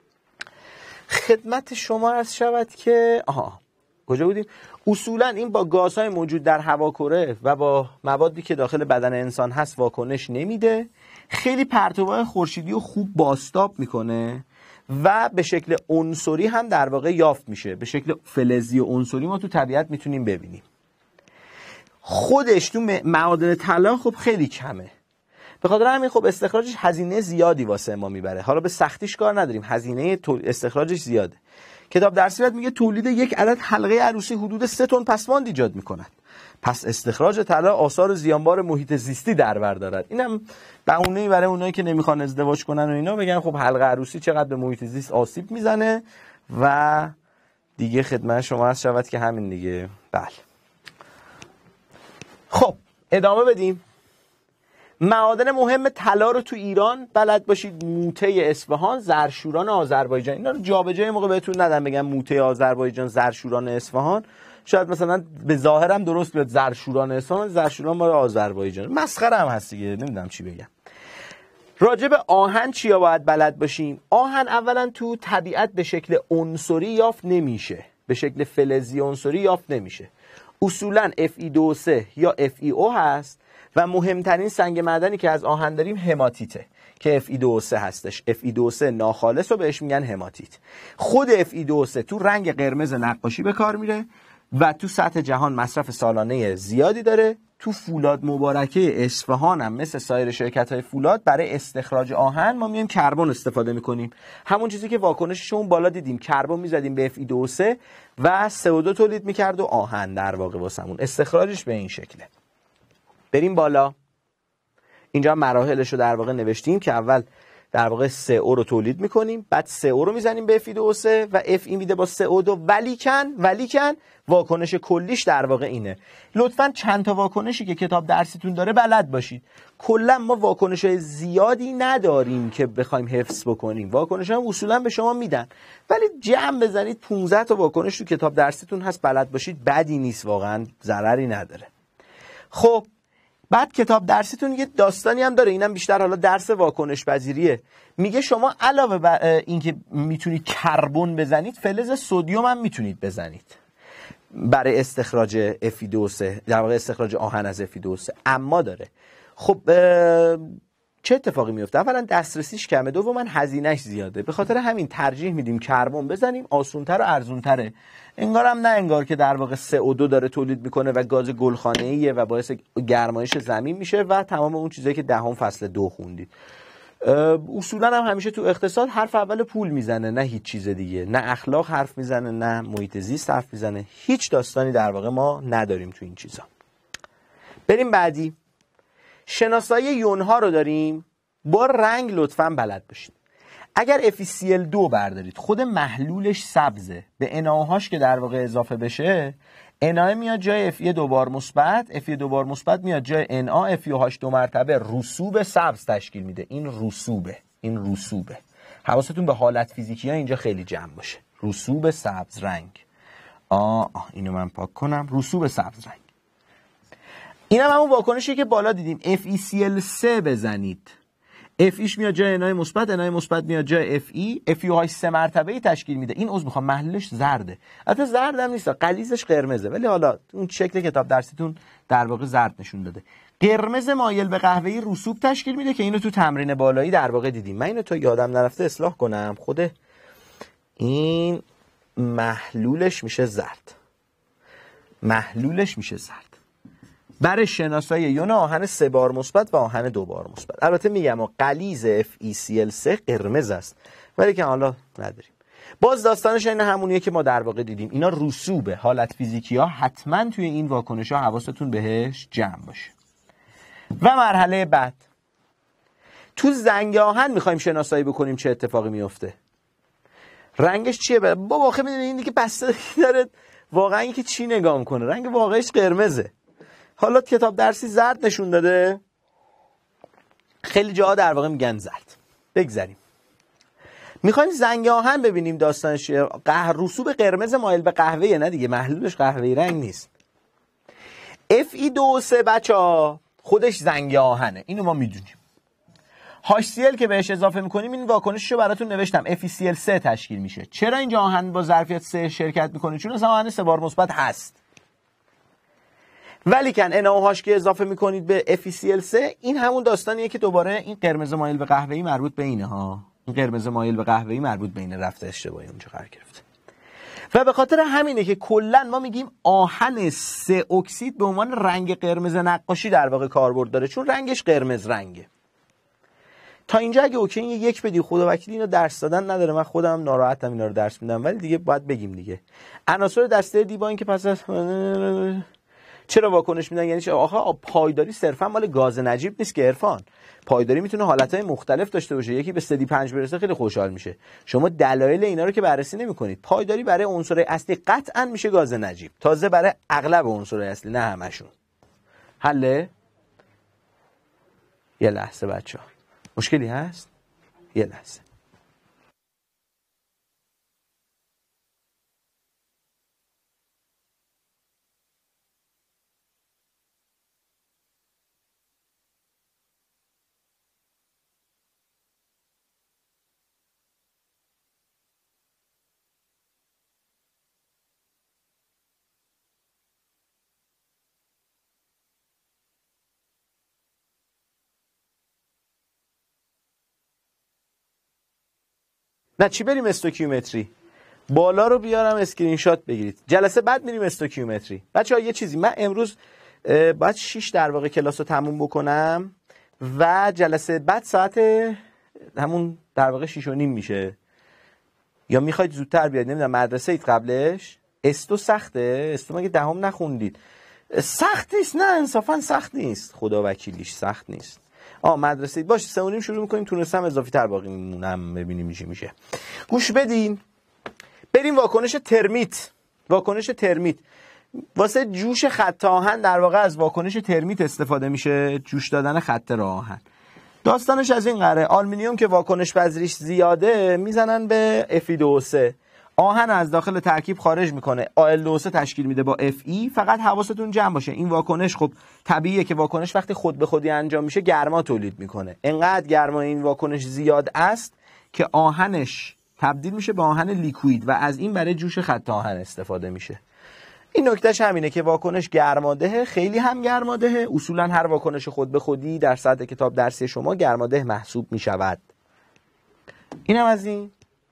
Speaker 1: خدمت شما عرض شود که کجا بودیم؟ اصولا این با گازهای موجود در هواکره و با موادی که داخل بدن انسان هست واکنش نمیده. خیلی پرتوهای خورشیدی رو خوب بازتاب میکنه و به شکل عنصری هم در واقع یافت میشه. به شکل فلزی و عنصری ما تو طبیعت میتونیم ببینیم. خودش تو معادن طلا خب خیلی کمه. به خاطر همین خب استخراجش هزینه زیادی واسه ما میبره. حالا به سختیش کار نداریم، هزینه استخراجش زیاده. کتاب درسی میگه تولید یک عدد حلقه عروسی حدود 3 تن پسماند ایجاد میکند. پس استخراج طلا آثار زیانبار محیط زیستی در بر دارد. اینم بهونه‌ای برای اونایی که نمیخوان ازدواج کنن و اینا بگن خب حلقه عروسی چقدر به محیط زیست آسیب میزنه و دیگه خدمت شما عرض شود که همین دیگه. بله. خب ادامه بدیم. معادن مهم طلا رو تو ایران بلد باشید: موته اصفهان، زرشوران آذربایجان. اینا رو جابجا موقع بهتون ندم بگم موته آذربایجان، زرشوران اصفهان. شاید مثلا به ظاهرم درست بیاد زرشوران اصفهان، زرشوران مال آذربایجان. مسخره هم هست دیگه، نمیدونم چی بگم. راجع به آهن چیا باید بلد باشیم؟ آهن اولا تو طبیعت به شکل عنصری یافت نمیشه، به شکل فلزی عنصری یافت نمیشه. اصولا Fe2O3 یا FeO هست و مهمترین سنگ معدنی که از آهن داریم هماتیته که Fe2O3 هستش. Fe2O3 ناخالص رو بهش میگن هماتیت. خود Fe2O3 تو رنگ قرمز نقاشی به کار میره و تو سطح جهان مصرف سالانه زیادی داره. تو فولاد مبارکه اصفهان هم مثل سایر شرکت‌های فولاد برای استخراج آهن ما میایم کربن استفاده میکنیم. همون چیزی که واکنشش اون بالا دیدیم، کربن میزدیم به Fe2O3 و CO2 تولید میکرد و آهن در واقع واسمون. استخراجش به این شکله. بریم بالا. اینجا مراحلش رو در واقع نوشتیم که اول در واقع CO رو تولید میکنیم، بعد CO رو میزنیم به Fe2O3 و Fe میده با CO2. ولیکن واکنش کلیش در واقع اینه. لطفاً چند تا واکنشی که کتاب درسیتون داره بلد باشید. کلا ما واکنش‌های زیادی نداریم که بخوایم حفظ بکنیم. واکنش هم اصولاً به شما میدن، ولی جمع بزنید 15 تا واکنش تو کتاب درسیتون هست، بلد باشید، بدی نیست، واقعاً ضرری نداره. خب بعد کتاب درسیتون یه داستانی هم داره، اینم بیشتر حالا درس واکنش پذیریه. میگه شما علاوه بر اینکه میتونید کربن بزنید، فلز سدیم هم میتونید بزنید برای استخراج Fe2O3، در واقع استخراج آهن از Fe2O3. اما داره خب چه اتفاقی میفته؟ اولا دسترسیش کمه، دوما هزینه‌اش زیاده. به خاطر همین ترجیح میدیم کربن بزنیم، آسان‌تر و ارزان‌تره. انگارم نه انگار که در واقع CO2 داره تولید میکنه و گاز گلخانه‌ایه و باعث گرمایش زمین میشه و تمام اون چیزایی که دهم فصل 2 خوندید. اصولا هم همیشه تو اقتصاد حرف اول پول میزنه، نه هیچ چیز دیگه. نه اخلاق حرف میزنه، نه محیط زیست حرف میزنه. هیچ داستانی در واقع ما نداریم تو این چیزا. بریم بعدی. شناسایی یونها رو داریم. با رنگ لطفاً بلد باشید. اگر FeCl2 بردارید، خود محلولش سبزه، به NaOH که در واقع اضافه بشه، Na میاد جای Fe 2 بار مثبت، Fe 2 بار مثبت میاد جای Na، FeOH 2 مرتبه رسوب سبز تشکیل میده. این رسوبه. حواستون به حالت فیزیکی ها اینجا خیلی جمع باشه. رسوب سبز رنگ. اینو من پاک کنم. رسوب سبز رنگ. اینم همون واکنشی که بالا دیدیم. FeCl3 بزنید، Feش میاد جای Na مثبت، Na مثبت میاد جای Fe، FeOH 3 مرتبه‌ای تشکیل میده. این عضو میخوام محلولش زرده. البته زرد هم نیست، غلیظش قرمزه، ولی حالا اون شکل کتاب درسیتون در واقع زرد نشون داده. قرمز مایل به قهوه‌ای رسوب تشکیل میده که اینو تو تمرین بالایی در واقع دیدیم. من اینو تا یادم نرفته اصلاح کنم. خود این محلولش میشه زرد. برای شناسایی یون آهن 3 بار مثبت و آهن 2 بار مثبت. البته میگم غلیظ FeCl3 قرمز است، ولی که حالا نداریم. باز داستانش این همونیه که ما در واقع دیدیم. اینا رسوبه، حالت فیزیکی ها حتما توی این واکنش ها حواستون بهش جمع باشه. و مرحله بعد تو زنگ آهن میخوایم شناسایی بکنیم چه اتفاقی میفته. رنگش چیه؟ با واقع میدونی این دیگه بسته داره واقعا اینکه چی نگاه میکنه. رنگ واقعش قرمزه. حالا کتاب درسی زرد نشون داده، خیلی جاها در واقع میگن زرد. بگذاریم. میخوایم زنگ آهن ببینیم داستانش چیه. رسوب قرمز مایل به قهوه‌ای، نه دیگه محلولش قهوه‌ای رنگ نیست. Fe2O3 بچه‌ها خودش زنگ آهنه، اینو ما میدونیم. HCl که بهش اضافه میکنیم این واکنششو براتون نوشتم، FeCl3 تشکیل میشه. چرا اینجا آهن با ظرفیت 3 شرکت میکنه؟ چون اصلا آهن 3 بار مثبت هست. ولی کن NaOH که اضافه میکنید به FeCl3 این همون داستانیه که دوباره این قرمز مایل به قهوه‌ای مربوط به اینه ها. این قرمز مایل به قهوه‌ای مربوط به اینه، رفته اشتباهی اونجا قرار گرفته. و به خاطر همینه که کلا ما میگیم آهن 3 اکسید به عنوان رنگ قرمز نقاشی در واقع کاربرد داره، چون رنگش قرمز رنگه. تا اینجا اگه اوکی یک بدی، خدا وکیلی اینا درس دادن نداره، من خودم ناراحتم اینا رو درس میدم، ولی دیگه باید بگیم دیگه. عناصر دسته دی با اینکه پس از چرا واکنش میدن یعنی چه؟ آخه پایداری صرفا مال گاز نجیب نیست که عرفان. پایداری میتونه حالتهای مختلف داشته باشه. یکی به سدی 5 برسه خیلی خوشحال میشه. شما دلایل اینا رو که بررسی نمیکنید. پایداری برای عنصرهای اصلی قطعا میشه گاز نجیب، تازه برای اغلب عنصرهای اصلی، نه همشون. حله؟ یه لحظه بچه‌ها، مشکلی هست؟ یه لحظه. نه چی بریم استوکیومتری؟ بالا رو بیارم اسکرین شات بگیرید. جلسه بعد میریم استوکیومتری. بچه‌ها یه چیزی، من امروز باید 6 در واقع کلاس رو تموم بکنم و جلسه بعد ساعت همون در واقع 6:30 میشه. یا میخواید زودتر بیاید؟ نمیدونم مدرسه اید قبلش؟ استو سخته؟ استو مگه دهم نخوندید؟ سخت نیست، نه انصافا سخت نیست، خدا وکیلیش سخت نیست. مدرسه باشه 3:30 شروع میکنیم، تونستم اضافی تر باقی میمونم، ببینیم چی میشه. گوش بدین. بریم واکنش ترمیت. واکنش ترمیت واسه جوش خط آهن در واقع از واکنش ترمیت استفاده میشه، جوش دادن خط راه آهن. داستانش از این قراره، آلومینیوم که واکنش پذیریش زیاده میزنن به Fe2O3، آهن از داخل ترکیب خارج میکنه، Al2O3 تشکیل میده با Fe. فقط حواستون جمع باشه این واکنش خب طبیعیه که واکنش وقتی خود به خودی انجام میشه گرما تولید میکنه. انقدر گرما این واکنش زیاد است که آهنش تبدیل میشه به آهن لیکوید و از این برای جوش خط آهن استفاده میشه. این نکتهش همینه که واکنش گرماده، خیلی هم گرماده. اصولا هر واکنش خود به خودی در سطح کتاب درسی شما گرماده محسوب میشود. اینم از این.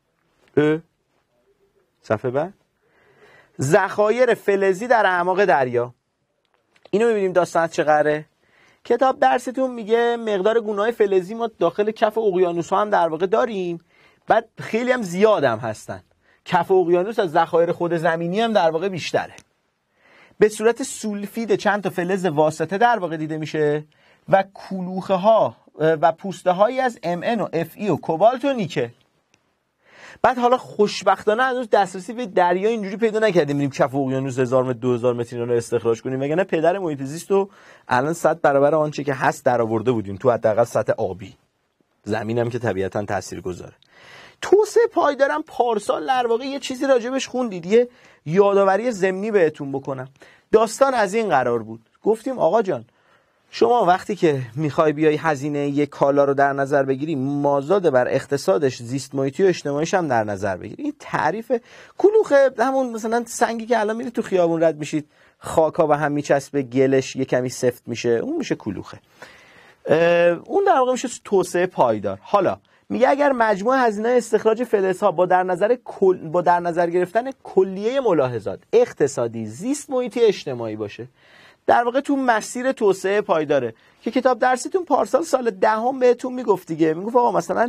Speaker 1: صفحه بعد ذخایر فلزی در اعماق دریا. اینو می‌بینیم داستان چقدره. کتاب درستون میگه مقدار گونه‌های فلزی ما داخل کف اقیانوس‌ها هم در واقع داریم، بعد خیلی هم زیاد هم هستن. کف اقیانوس از ذخایر خود زمینی هم در واقع بیشتره. به صورت سولفید چند تا فلز واسطه در واقع دیده میشه و کلوخه ها و پوسته هایی از Mn و Fe و کوبالت و نیکل. بعد حالا خوشبختانه هنوز دسترسی به دریا اینجوری پیدا نکردیم بریم کف اقیانوس 1000 متر 2000 متر اینا رو استخراج کنیم، وگرنه پدر محیط زیست رو الان 100 برابر آنچه که هست درآورده بودیم تو حداقل سطح آبی. زمینم که طبیعتا تاثیرگذاره. توسعه پایدارم پارسال در واقع یه چیزی راجبش خوندید، یه یادآوری ضمنی بهتون بکنم. داستان از این قرار بود، گفتیم آقا جان شما وقتی که میخوای بیای هزینه یک کالا رو در نظر بگیری، مازاد بر اقتصادش، زیست محیطی و اجتماعیش هم در نظر بگیری. این تعریف کلوخه همون مثلا سنگی که الان میری تو خیابون رد میشید خاکا به هم میچسبه، گلش یه کمی سفت میشه، اون میشه کلوخه. اون در واقع میشه توسعه پایدار. حالا میگه اگر مجموع هزینه استخراج فلزها با در نظر گرفتن کلیه ملاحظات اقتصادی، زیست محیطی، اجتماعی باشه، در واقع تو مسیر توسعه پایداره که کتاب درسیتون پارسال سال 10 بهتون میگفت دیگه. میگفت آقا مثلا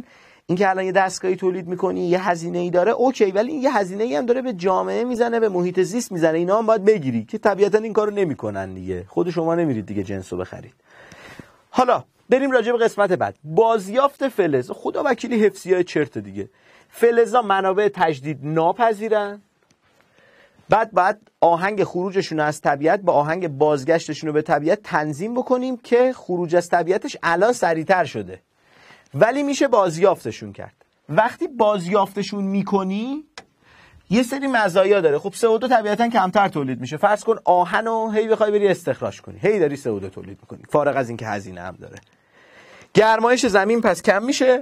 Speaker 1: اینکه الان یه دستگاهی تولید میکنی یه هزینه‌ای داره اوکی، ولی این یه هزینه‌ای هم داره به جامعه میزنه، به محیط زیست میزنه، اینا هم باید بگیری که طبیعتا این کارو نمیکنن دیگه. خود شما نمیرید دیگه جنسو بخرید. حالا بریم راجع به قسمت بعد. بازیافت فلز. خدا وکیلی حفظیای چرت دیگه. فلزا منابع تجدید ناپذیرن. بعد آهنگ خروجشون از طبیعت با آهنگ بازگشتشون رو به طبیعت تنظیم بکنیم که خروج از طبیعتش الان سریعتر شده، ولی میشه بازیافتشون کرد. وقتی بازیافتشون میکنی یه سری مزایا داره. خب CO2 طبیعتا کمتر تولید میشه. فرض کن آهن رو هی بخوای بری استخراج کنی، هی داری CO2 تولید میکنی، فارغ از اینکه هزینه هم داره. گرمایش زمین پس کم میشه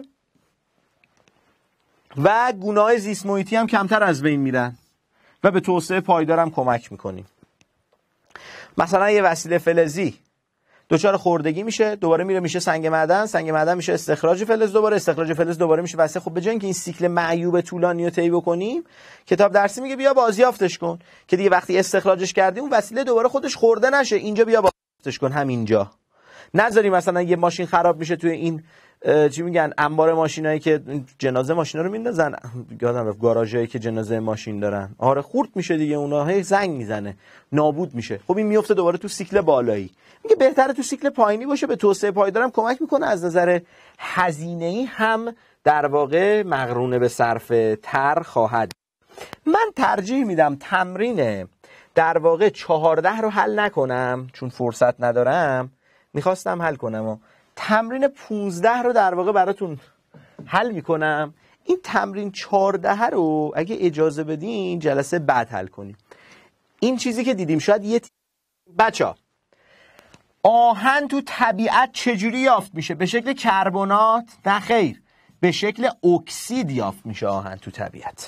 Speaker 1: و گونه‌های زیست محیطی هم کمتر از بین میرن و به توسعه پایدار هم کمک میکنیم. مثلا یه وسیله فلزی دچار خوردگی میشه، دوباره میشه سنگ معدن میشه استخراج فلز، دوباره استخراج فلز دوباره میشه وسیله. خب به جای اینکه این سیکل معیوب طولانی رو طی بکنیم، کتاب درسی میگه بیا بازیافتش کن که دیگه وقتی استخراجش کردی اون وسیله دوباره خودش خورده نشه. اینجا بیا بازیافتش کن همینجا. نذاری مثلا یه ماشین خراب میشه توی این چی میگن انبار ماشینایی که جنازه ماشینا رو میندازن، یادم رفت گاراژایی که جنازه ماشین دارن، آره خورد میشه دیگه، اونها هی زنگ میزنه نابود میشه. خب این میفته دوباره تو سیکل بالایی. میگه بهتره تو سیکل پایینی باشه، به توسعه پایدارم کمک میکنه، از نظر هزینه‌ای هم در واقع مقرونه به صرفه تر خواهد. من ترجیح میدم تمرین در واقع 14 رو حل نکنم چون فرصت ندارم، میخواستم حل کنم و تمرین 15 رو در واقع براتون حل میکنم. این تمرین 14 رو اگه اجازه بدین جلسه بعد حل کنیم. این چیزی که دیدیم شاید یه بچه‌ها آهن تو طبیعت چجوری یافت میشه؟ به شکل کربنات؟ نه خیر، به شکل اکسید یافت میشه آهن تو طبیعت.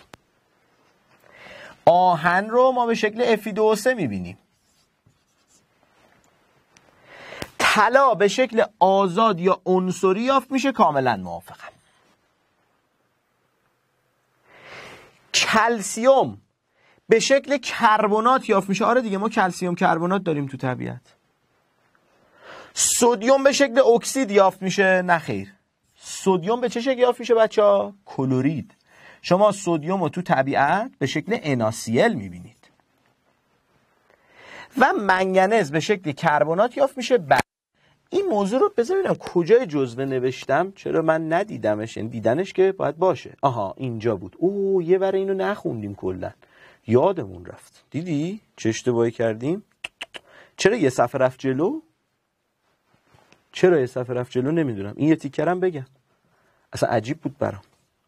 Speaker 1: آهن رو ما به شکل Fe2O3 میبینیم. طلا به شکل آزاد یا عنصری یافت میشه. کاملا موافقم. کلسیم به شکل کربنات یافت میشه. آره دیگه ما کلسیم کربنات داریم تو طبیعت. سدیم به شکل اکسید یافت میشه. نه خیر. سدیم به چه شکل یافت میشه بچه‌ها؟ کلورید. شما سدیم رو تو طبیعت به شکل NaCl میبینید. و منگنز به شکل کربنات یافت میشه. این موضوع رو بذار ببینم کجای جزوه نوشتم، چرا من ندیدمش؟ این دیدنش که باید باشه. آها اینجا بود. اوه یه بره اینو نخوندیم کلا، یادمون رفت. دیدی چه اشتباهی کردیم؟ چرا یه صفحه رفت جلو؟ نمیدونم. این یه تیکرم بگم، اصلا عجیب بود برام.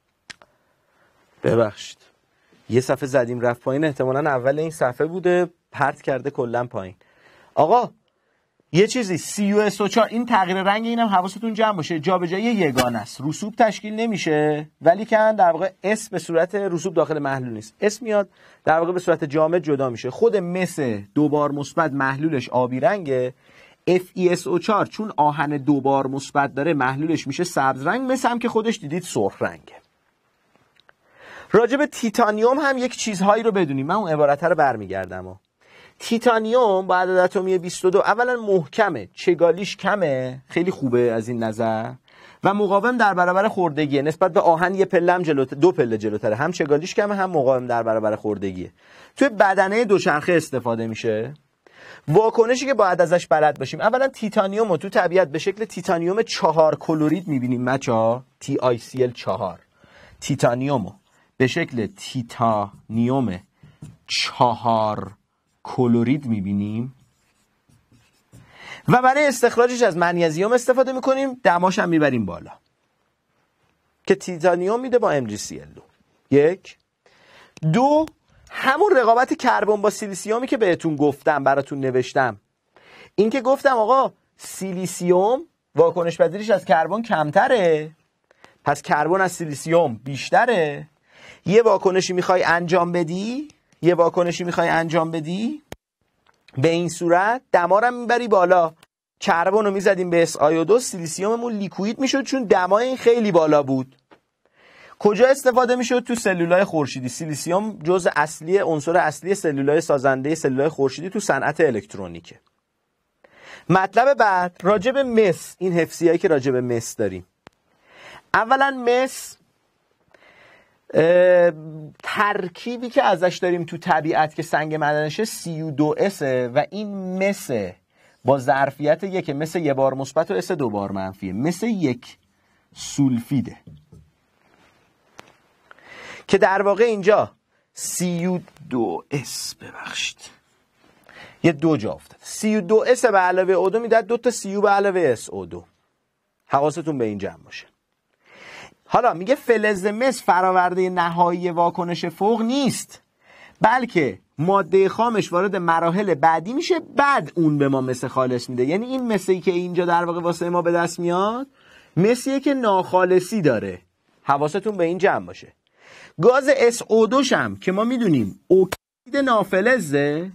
Speaker 1: ببخشید یه صفحه زدیم رفت پایین، احتمالاً اول این صفحه بوده پرت کرده کلا پایین. آقا یه چیزی CuSO4 این تغییر رنگ اینم حواستون جمع باشه، جابجایی یگانه است، رسوب تشکیل نمیشه، ولی که در واقع اس به صورت رسوب داخل محلول نیست، اس میاد در واقع به صورت جامد جدا میشه. خود مس دوبار مثبت محلولش آبی رنگه. FeSO4 چون آهن دوبار مثبت داره محلولش میشه سبز رنگ، مس هم که خودش دیدید سرخ رنگه. راجع به تیتانیوم هم یک چیزهایی رو بدونیم. من اون عبارت رو برمیگردم. تیتانیوم با عدد اتمی 22 اولا محکمه، چگالیش کمه، خیلی خوبه از این نظر، و مقاوم در برابر خوردگیه. نسبت به آهن یه پله هم دو پله جلوتره، هم چگالیش کمه هم مقاوم در برابر خوردگیه. توی بدنه دوچرخه استفاده میشه. واکنشی که باید ازش بلد باشیم، اولا تیتانیوم رو تو طبیعت به شکل تیتانیوم 4 کلورید میبینیم بچه‌ها، TiCl4. تیتانیوم رو به شکل تیتانیوم 4 کلورید میبینیم و برای استخراجش از منیزیم استفاده میکنیم، دماش هم میبریم بالا که تیتانیوم میده با MgCl2. 1 2 همون رقابت کربن با سیلیسیومی که بهتون گفتم، براتون نوشتم. این که گفتم آقا سیلیسیوم واکنش پذیریش از کربن کمتره، پس کربن از سیلیسیوم بیشتره. یه واکنشی میخوای انجام بدی به این صورت دما رو میبری بالا. کربن رو میزدیم به SiO2، سیلیسیوممون لیکوید میشد چون دمای این خیلی بالا بود. کجا استفاده میشد؟ تو سلولای خورشیدی. سیلیسیوم جزء عنصر اصلی سلولای سازنده سلولای خورشیدی تو صنعت الکترونیکه. مطلب بعد راجع به مس، این حفظیایی که راجع به مس داریم. اولا مس ترکیبی که ازش داریم تو طبیعت که سنگ معدنشه CU2S و این مسه با ظرفیت یک، مثل یه بار مثبت و اس 2 بار منفیه، مثل یک سولفیده که در واقع اینجا CU2S ببخشید یه دو جا افتاد. CU2S به علاوه O2 میداد 2 تا CU به علاوه SO2. حواستون به این جمع باشه. حالا میگه فلز مس فراورده نهایی واکنش فوق نیست، بلکه ماده خامش وارد مراحل بعدی میشه، بعد اون به ما مس خالص میده. یعنی این مسی که اینجا در واقع واسه ما به دست میاد مسیه که ناخالصی داره. حواستون به این جمع باشه. گاز SO2 هم که ما میدونیم اکسید نافلزه،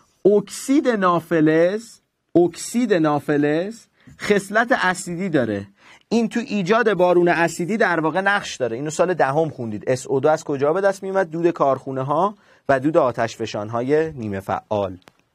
Speaker 1: اکسید نافلز خصلت اسیدی داره. این تو ایجاد بارون اسیدی در واقع نقش داره. اینو سال دهم خوندید. SO2 از کجا به دست میومد؟ دود کارخونه ها و دود آتش فشان های نیمه فعال.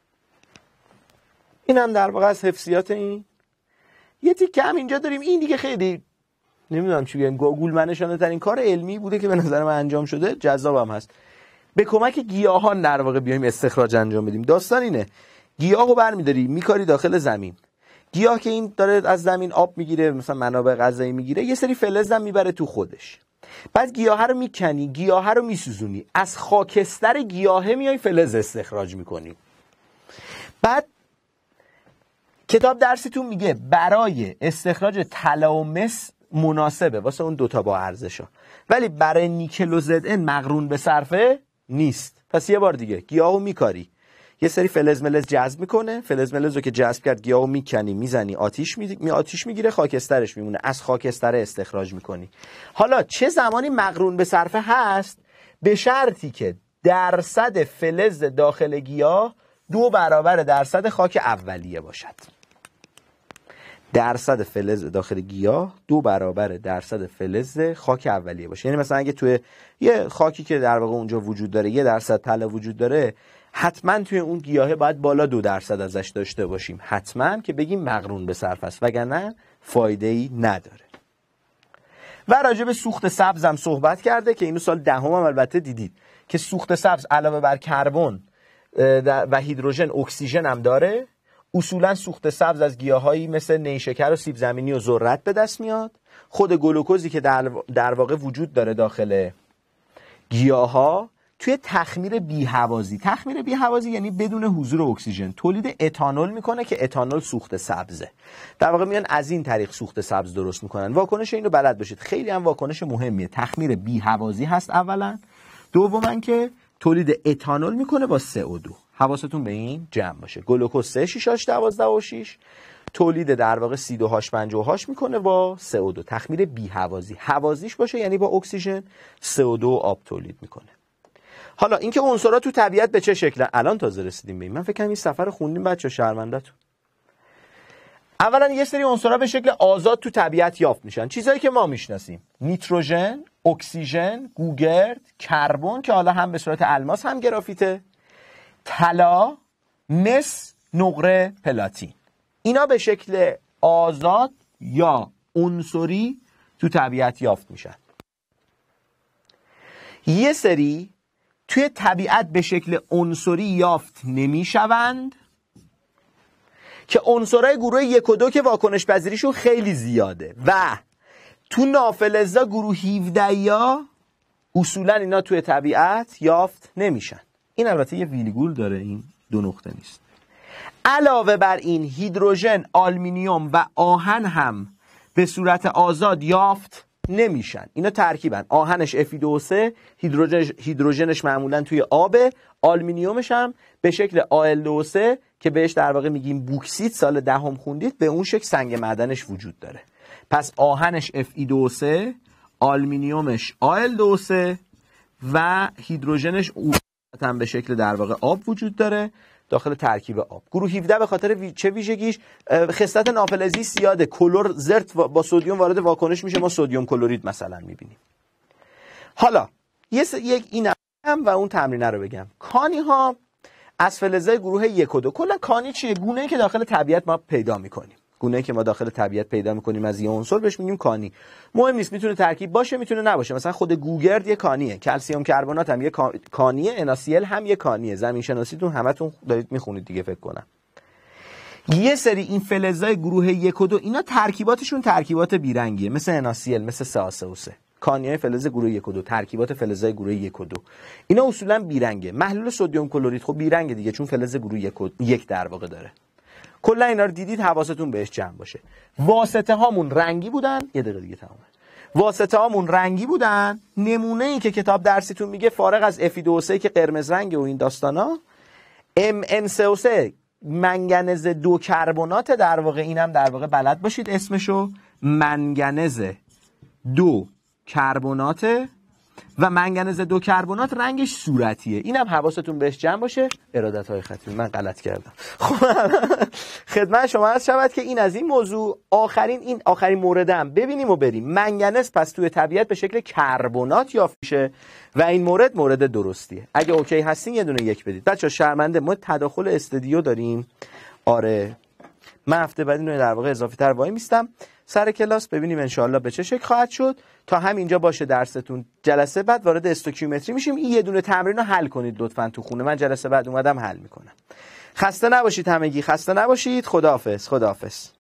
Speaker 1: این هم در واقع از حفظیات این. یه تیکه هم اینجا داریم. این دیگه خیلی نمیدونم چی بگم، گوگل ترین کار علمی بوده که به نظر من انجام شده، جذابم هست. به کمک گیاهان در واقع بیایم استخراج انجام بدیم. داستان اینه، گیاهو برمی‌داری میکاری داخل زمین. گیاه که این داره از زمین آب میگیره، مثلا منابع غذایی میگیره، یه سری فلز هم میبره تو خودش. بعد گیاه رو میکنی، گیاه رو میسوزونی، از خاکستر گیاهه میای فلز استخراج میکنی. بعد کتاب درسیتون میگه برای استخراج طلا و مس مناسبه واسه اون دوتا با ارزشا، ولی برای نیکل و زد مقرون به صرفه نیست. پس یه بار دیگه گیاهو میکاری، یه سری فلز ملز جذب میکنه، فلز ملز رو که جذب کرد گیاهو میکنی، میزنی، آتیش میگیره، خاکسترش میمونه، از خاکستر استخراج میکنی. حالا چه زمانی مقرون به صرفه هست؟ به شرطی که درصد فلز داخل گیاه 2 برابر درصد خاک اولیه باشد. درصد فلز داخل گیاه 2 برابر درصد فلز خاک اولیه باشه. یعنی مثلا اگه توی یه خاکی که در واقع اونجا وجود داره 1% طلا وجود داره، حتما توی اون گیاهه باید بالا 2% ازش داشته باشیم، حتما، که بگیم مقرون به صرفه است، وگرنه فایده‌ای نداره. و راجع به سوخت سبز هم صحبت کرده که اینو سال دهم البته دیدید که سوخت سبز علاوه بر کربن و هیدروژن اکسیژن هم داره. اصولا سوخت سبز از گیاهایی مثل نیشکر و سیب زمینی و ذرت به دست میاد. خود گلوکوزی که در واقع وجود داره داخل گیاها توی تخمیر بی‌هوازی، تخمیر بی‌هوازی یعنی بدون حضور اکسیژن، تولید اتانول میکنه که اتانول سوخت سبزه. در واقع میان از این طریق سوخت سبز درست میکنن. واکنش اینو بلد باشید، خیلی هم واکنش مهمیه. تخمیر بی‌هوازی هست اولا، دوما که تولید اتانول میکنه با CO2. حواستون به این جمع باشه. گلوکوز 3-6-12-6 تولید در واقع C2H5OH میکنه با CO2. تخمیر بی‌هوازی، هوازیش باشه یعنی با اکسیژن، CO2 آب تولید میکنه. حالا اینکه عنصرها تو طبیعت به چه شکلن، الان تازه رسیدیم به این. من فکر کنم این سفر خوندیم بچه‌ها، شرمنده‌تون. اولا یه سری عنصرها به شکل آزاد تو طبیعت یافت میشن، چیزایی که ما میشناسیم: نیتروژن، اکسیژن، گوگرد، کربن که حالا هم به صورت الماس هم گرافیته، طلا، مس، نقره، پلاتین. اینا به شکل آزاد یا عنصری تو طبیعت یافت میشن. یه سری توی طبیعت به شکل عنصری یافت نمیشوند که عنصرهای گروه 1 و 2 که واکنش پذیریشون خیلی زیاده و تو نافلزا گروه 17 یا اصولا اینا توی طبیعت یافت نمیشن. این البته یه ویلیگول داره، این 2 نقطه نیست. علاوه بر این هیدروژن، آلومینیوم و آهن هم به صورت آزاد یافت نمیشن. اینا ترکیبن، آهنش Fe2O3، هیدروژنش معمولا توی آبه، آلومینیومش هم به شکل Al2O3 که بهش در واقع میگیم بوکسیت، سال دهم خوندید، به اون شکل سنگ معدنش وجود داره. پس آهنش Fe2O3، آلومینیومش Al2O3 و هیدروژنش هم به شکل در واقع آب وجود داره داخل ترکیب آب. گروه 17 به خاطر چه ویژگیش؟ خصلت نافلزی زیاده، کلور زرت با سدیم وارد واکنش میشه، ما سدیم کلورید مثلا میبینیم. حالا یک این هم و اون تمرینه رو بگم. کانی ها از فلزای گروه 1 و 2. کلا کانی چیه؟ گونه‌ای که داخل طبیعت ما پیدا میکنیم. گونه‌ای که ما داخل طبیعت پیدا می‌کنیم از یه عنصر بهش میگیم کانی. مهم نیست، میتونه ترکیب باشه میتونه نباشه. مثلا خود گوگرد یه کانیه، کلسیم کربنات هم یه کانیه، NaCl هم یه کانیه. زمین شناسیتون همتون دارید میخونید دیگه فکر کنم. یه سری این فلزای گروه 1 و 2 اینا ترکیباتشون ترکیبات بیرنگیه، مثل NaCl، مثل CaCO3. کانیای فلز گروه 1 و 2، ترکیبات فلزای گروه 1 و 2 اینا اصولا بیرنگه. محلول سدیم کلرید خب بیرنگه دیگه، چون فلز گروه 1 در واقع داره. کلا اینا رو دیدید، حواستون بهش جمع باشه. واسطه هامون رنگی بودن، یه دقیقه دیگه تمامه. واسطه هامون رنگی بودن. نمونه ای که کتاب درسیتون میگه فارغ از Fe2O3 که قرمز رنگه و این داستانا، MnCO3 منگنز 2 کربنات در واقع، اینم در واقع بلد باشید اسمشو، منگنز 2 کربنات و منگنز 2 کربنات رنگش صورتیه. اینم حواستون بهش جمع باشه. ارادت‌های ختمی، من غلط کردم. خدمت شما عرض شود که این از این موضوع. آخرین موردم ببینیم و بریم. منگنز پس توی طبیعت به شکل کربنات یافت میشه و این مورد درستیه. اگه اوکی هستین یه دونه یک بدید. بچه‌ها شرمنده ما تداخل استودیو داریم. آره من هفته بعد اینو در واقع اضافه تر وای میستم سر کلاس، ببینیم انشاءالله به چه شکل خواهد شد. تا همینجا باشه درستون. جلسه بعد وارد استوکیومتری میشیم. این یه دونه تمرین رو حل کنید لطفاً تو خونه. من جلسه بعد اومدم حل میکنم. خسته نباشید همگی، خسته نباشید. خداحافظ.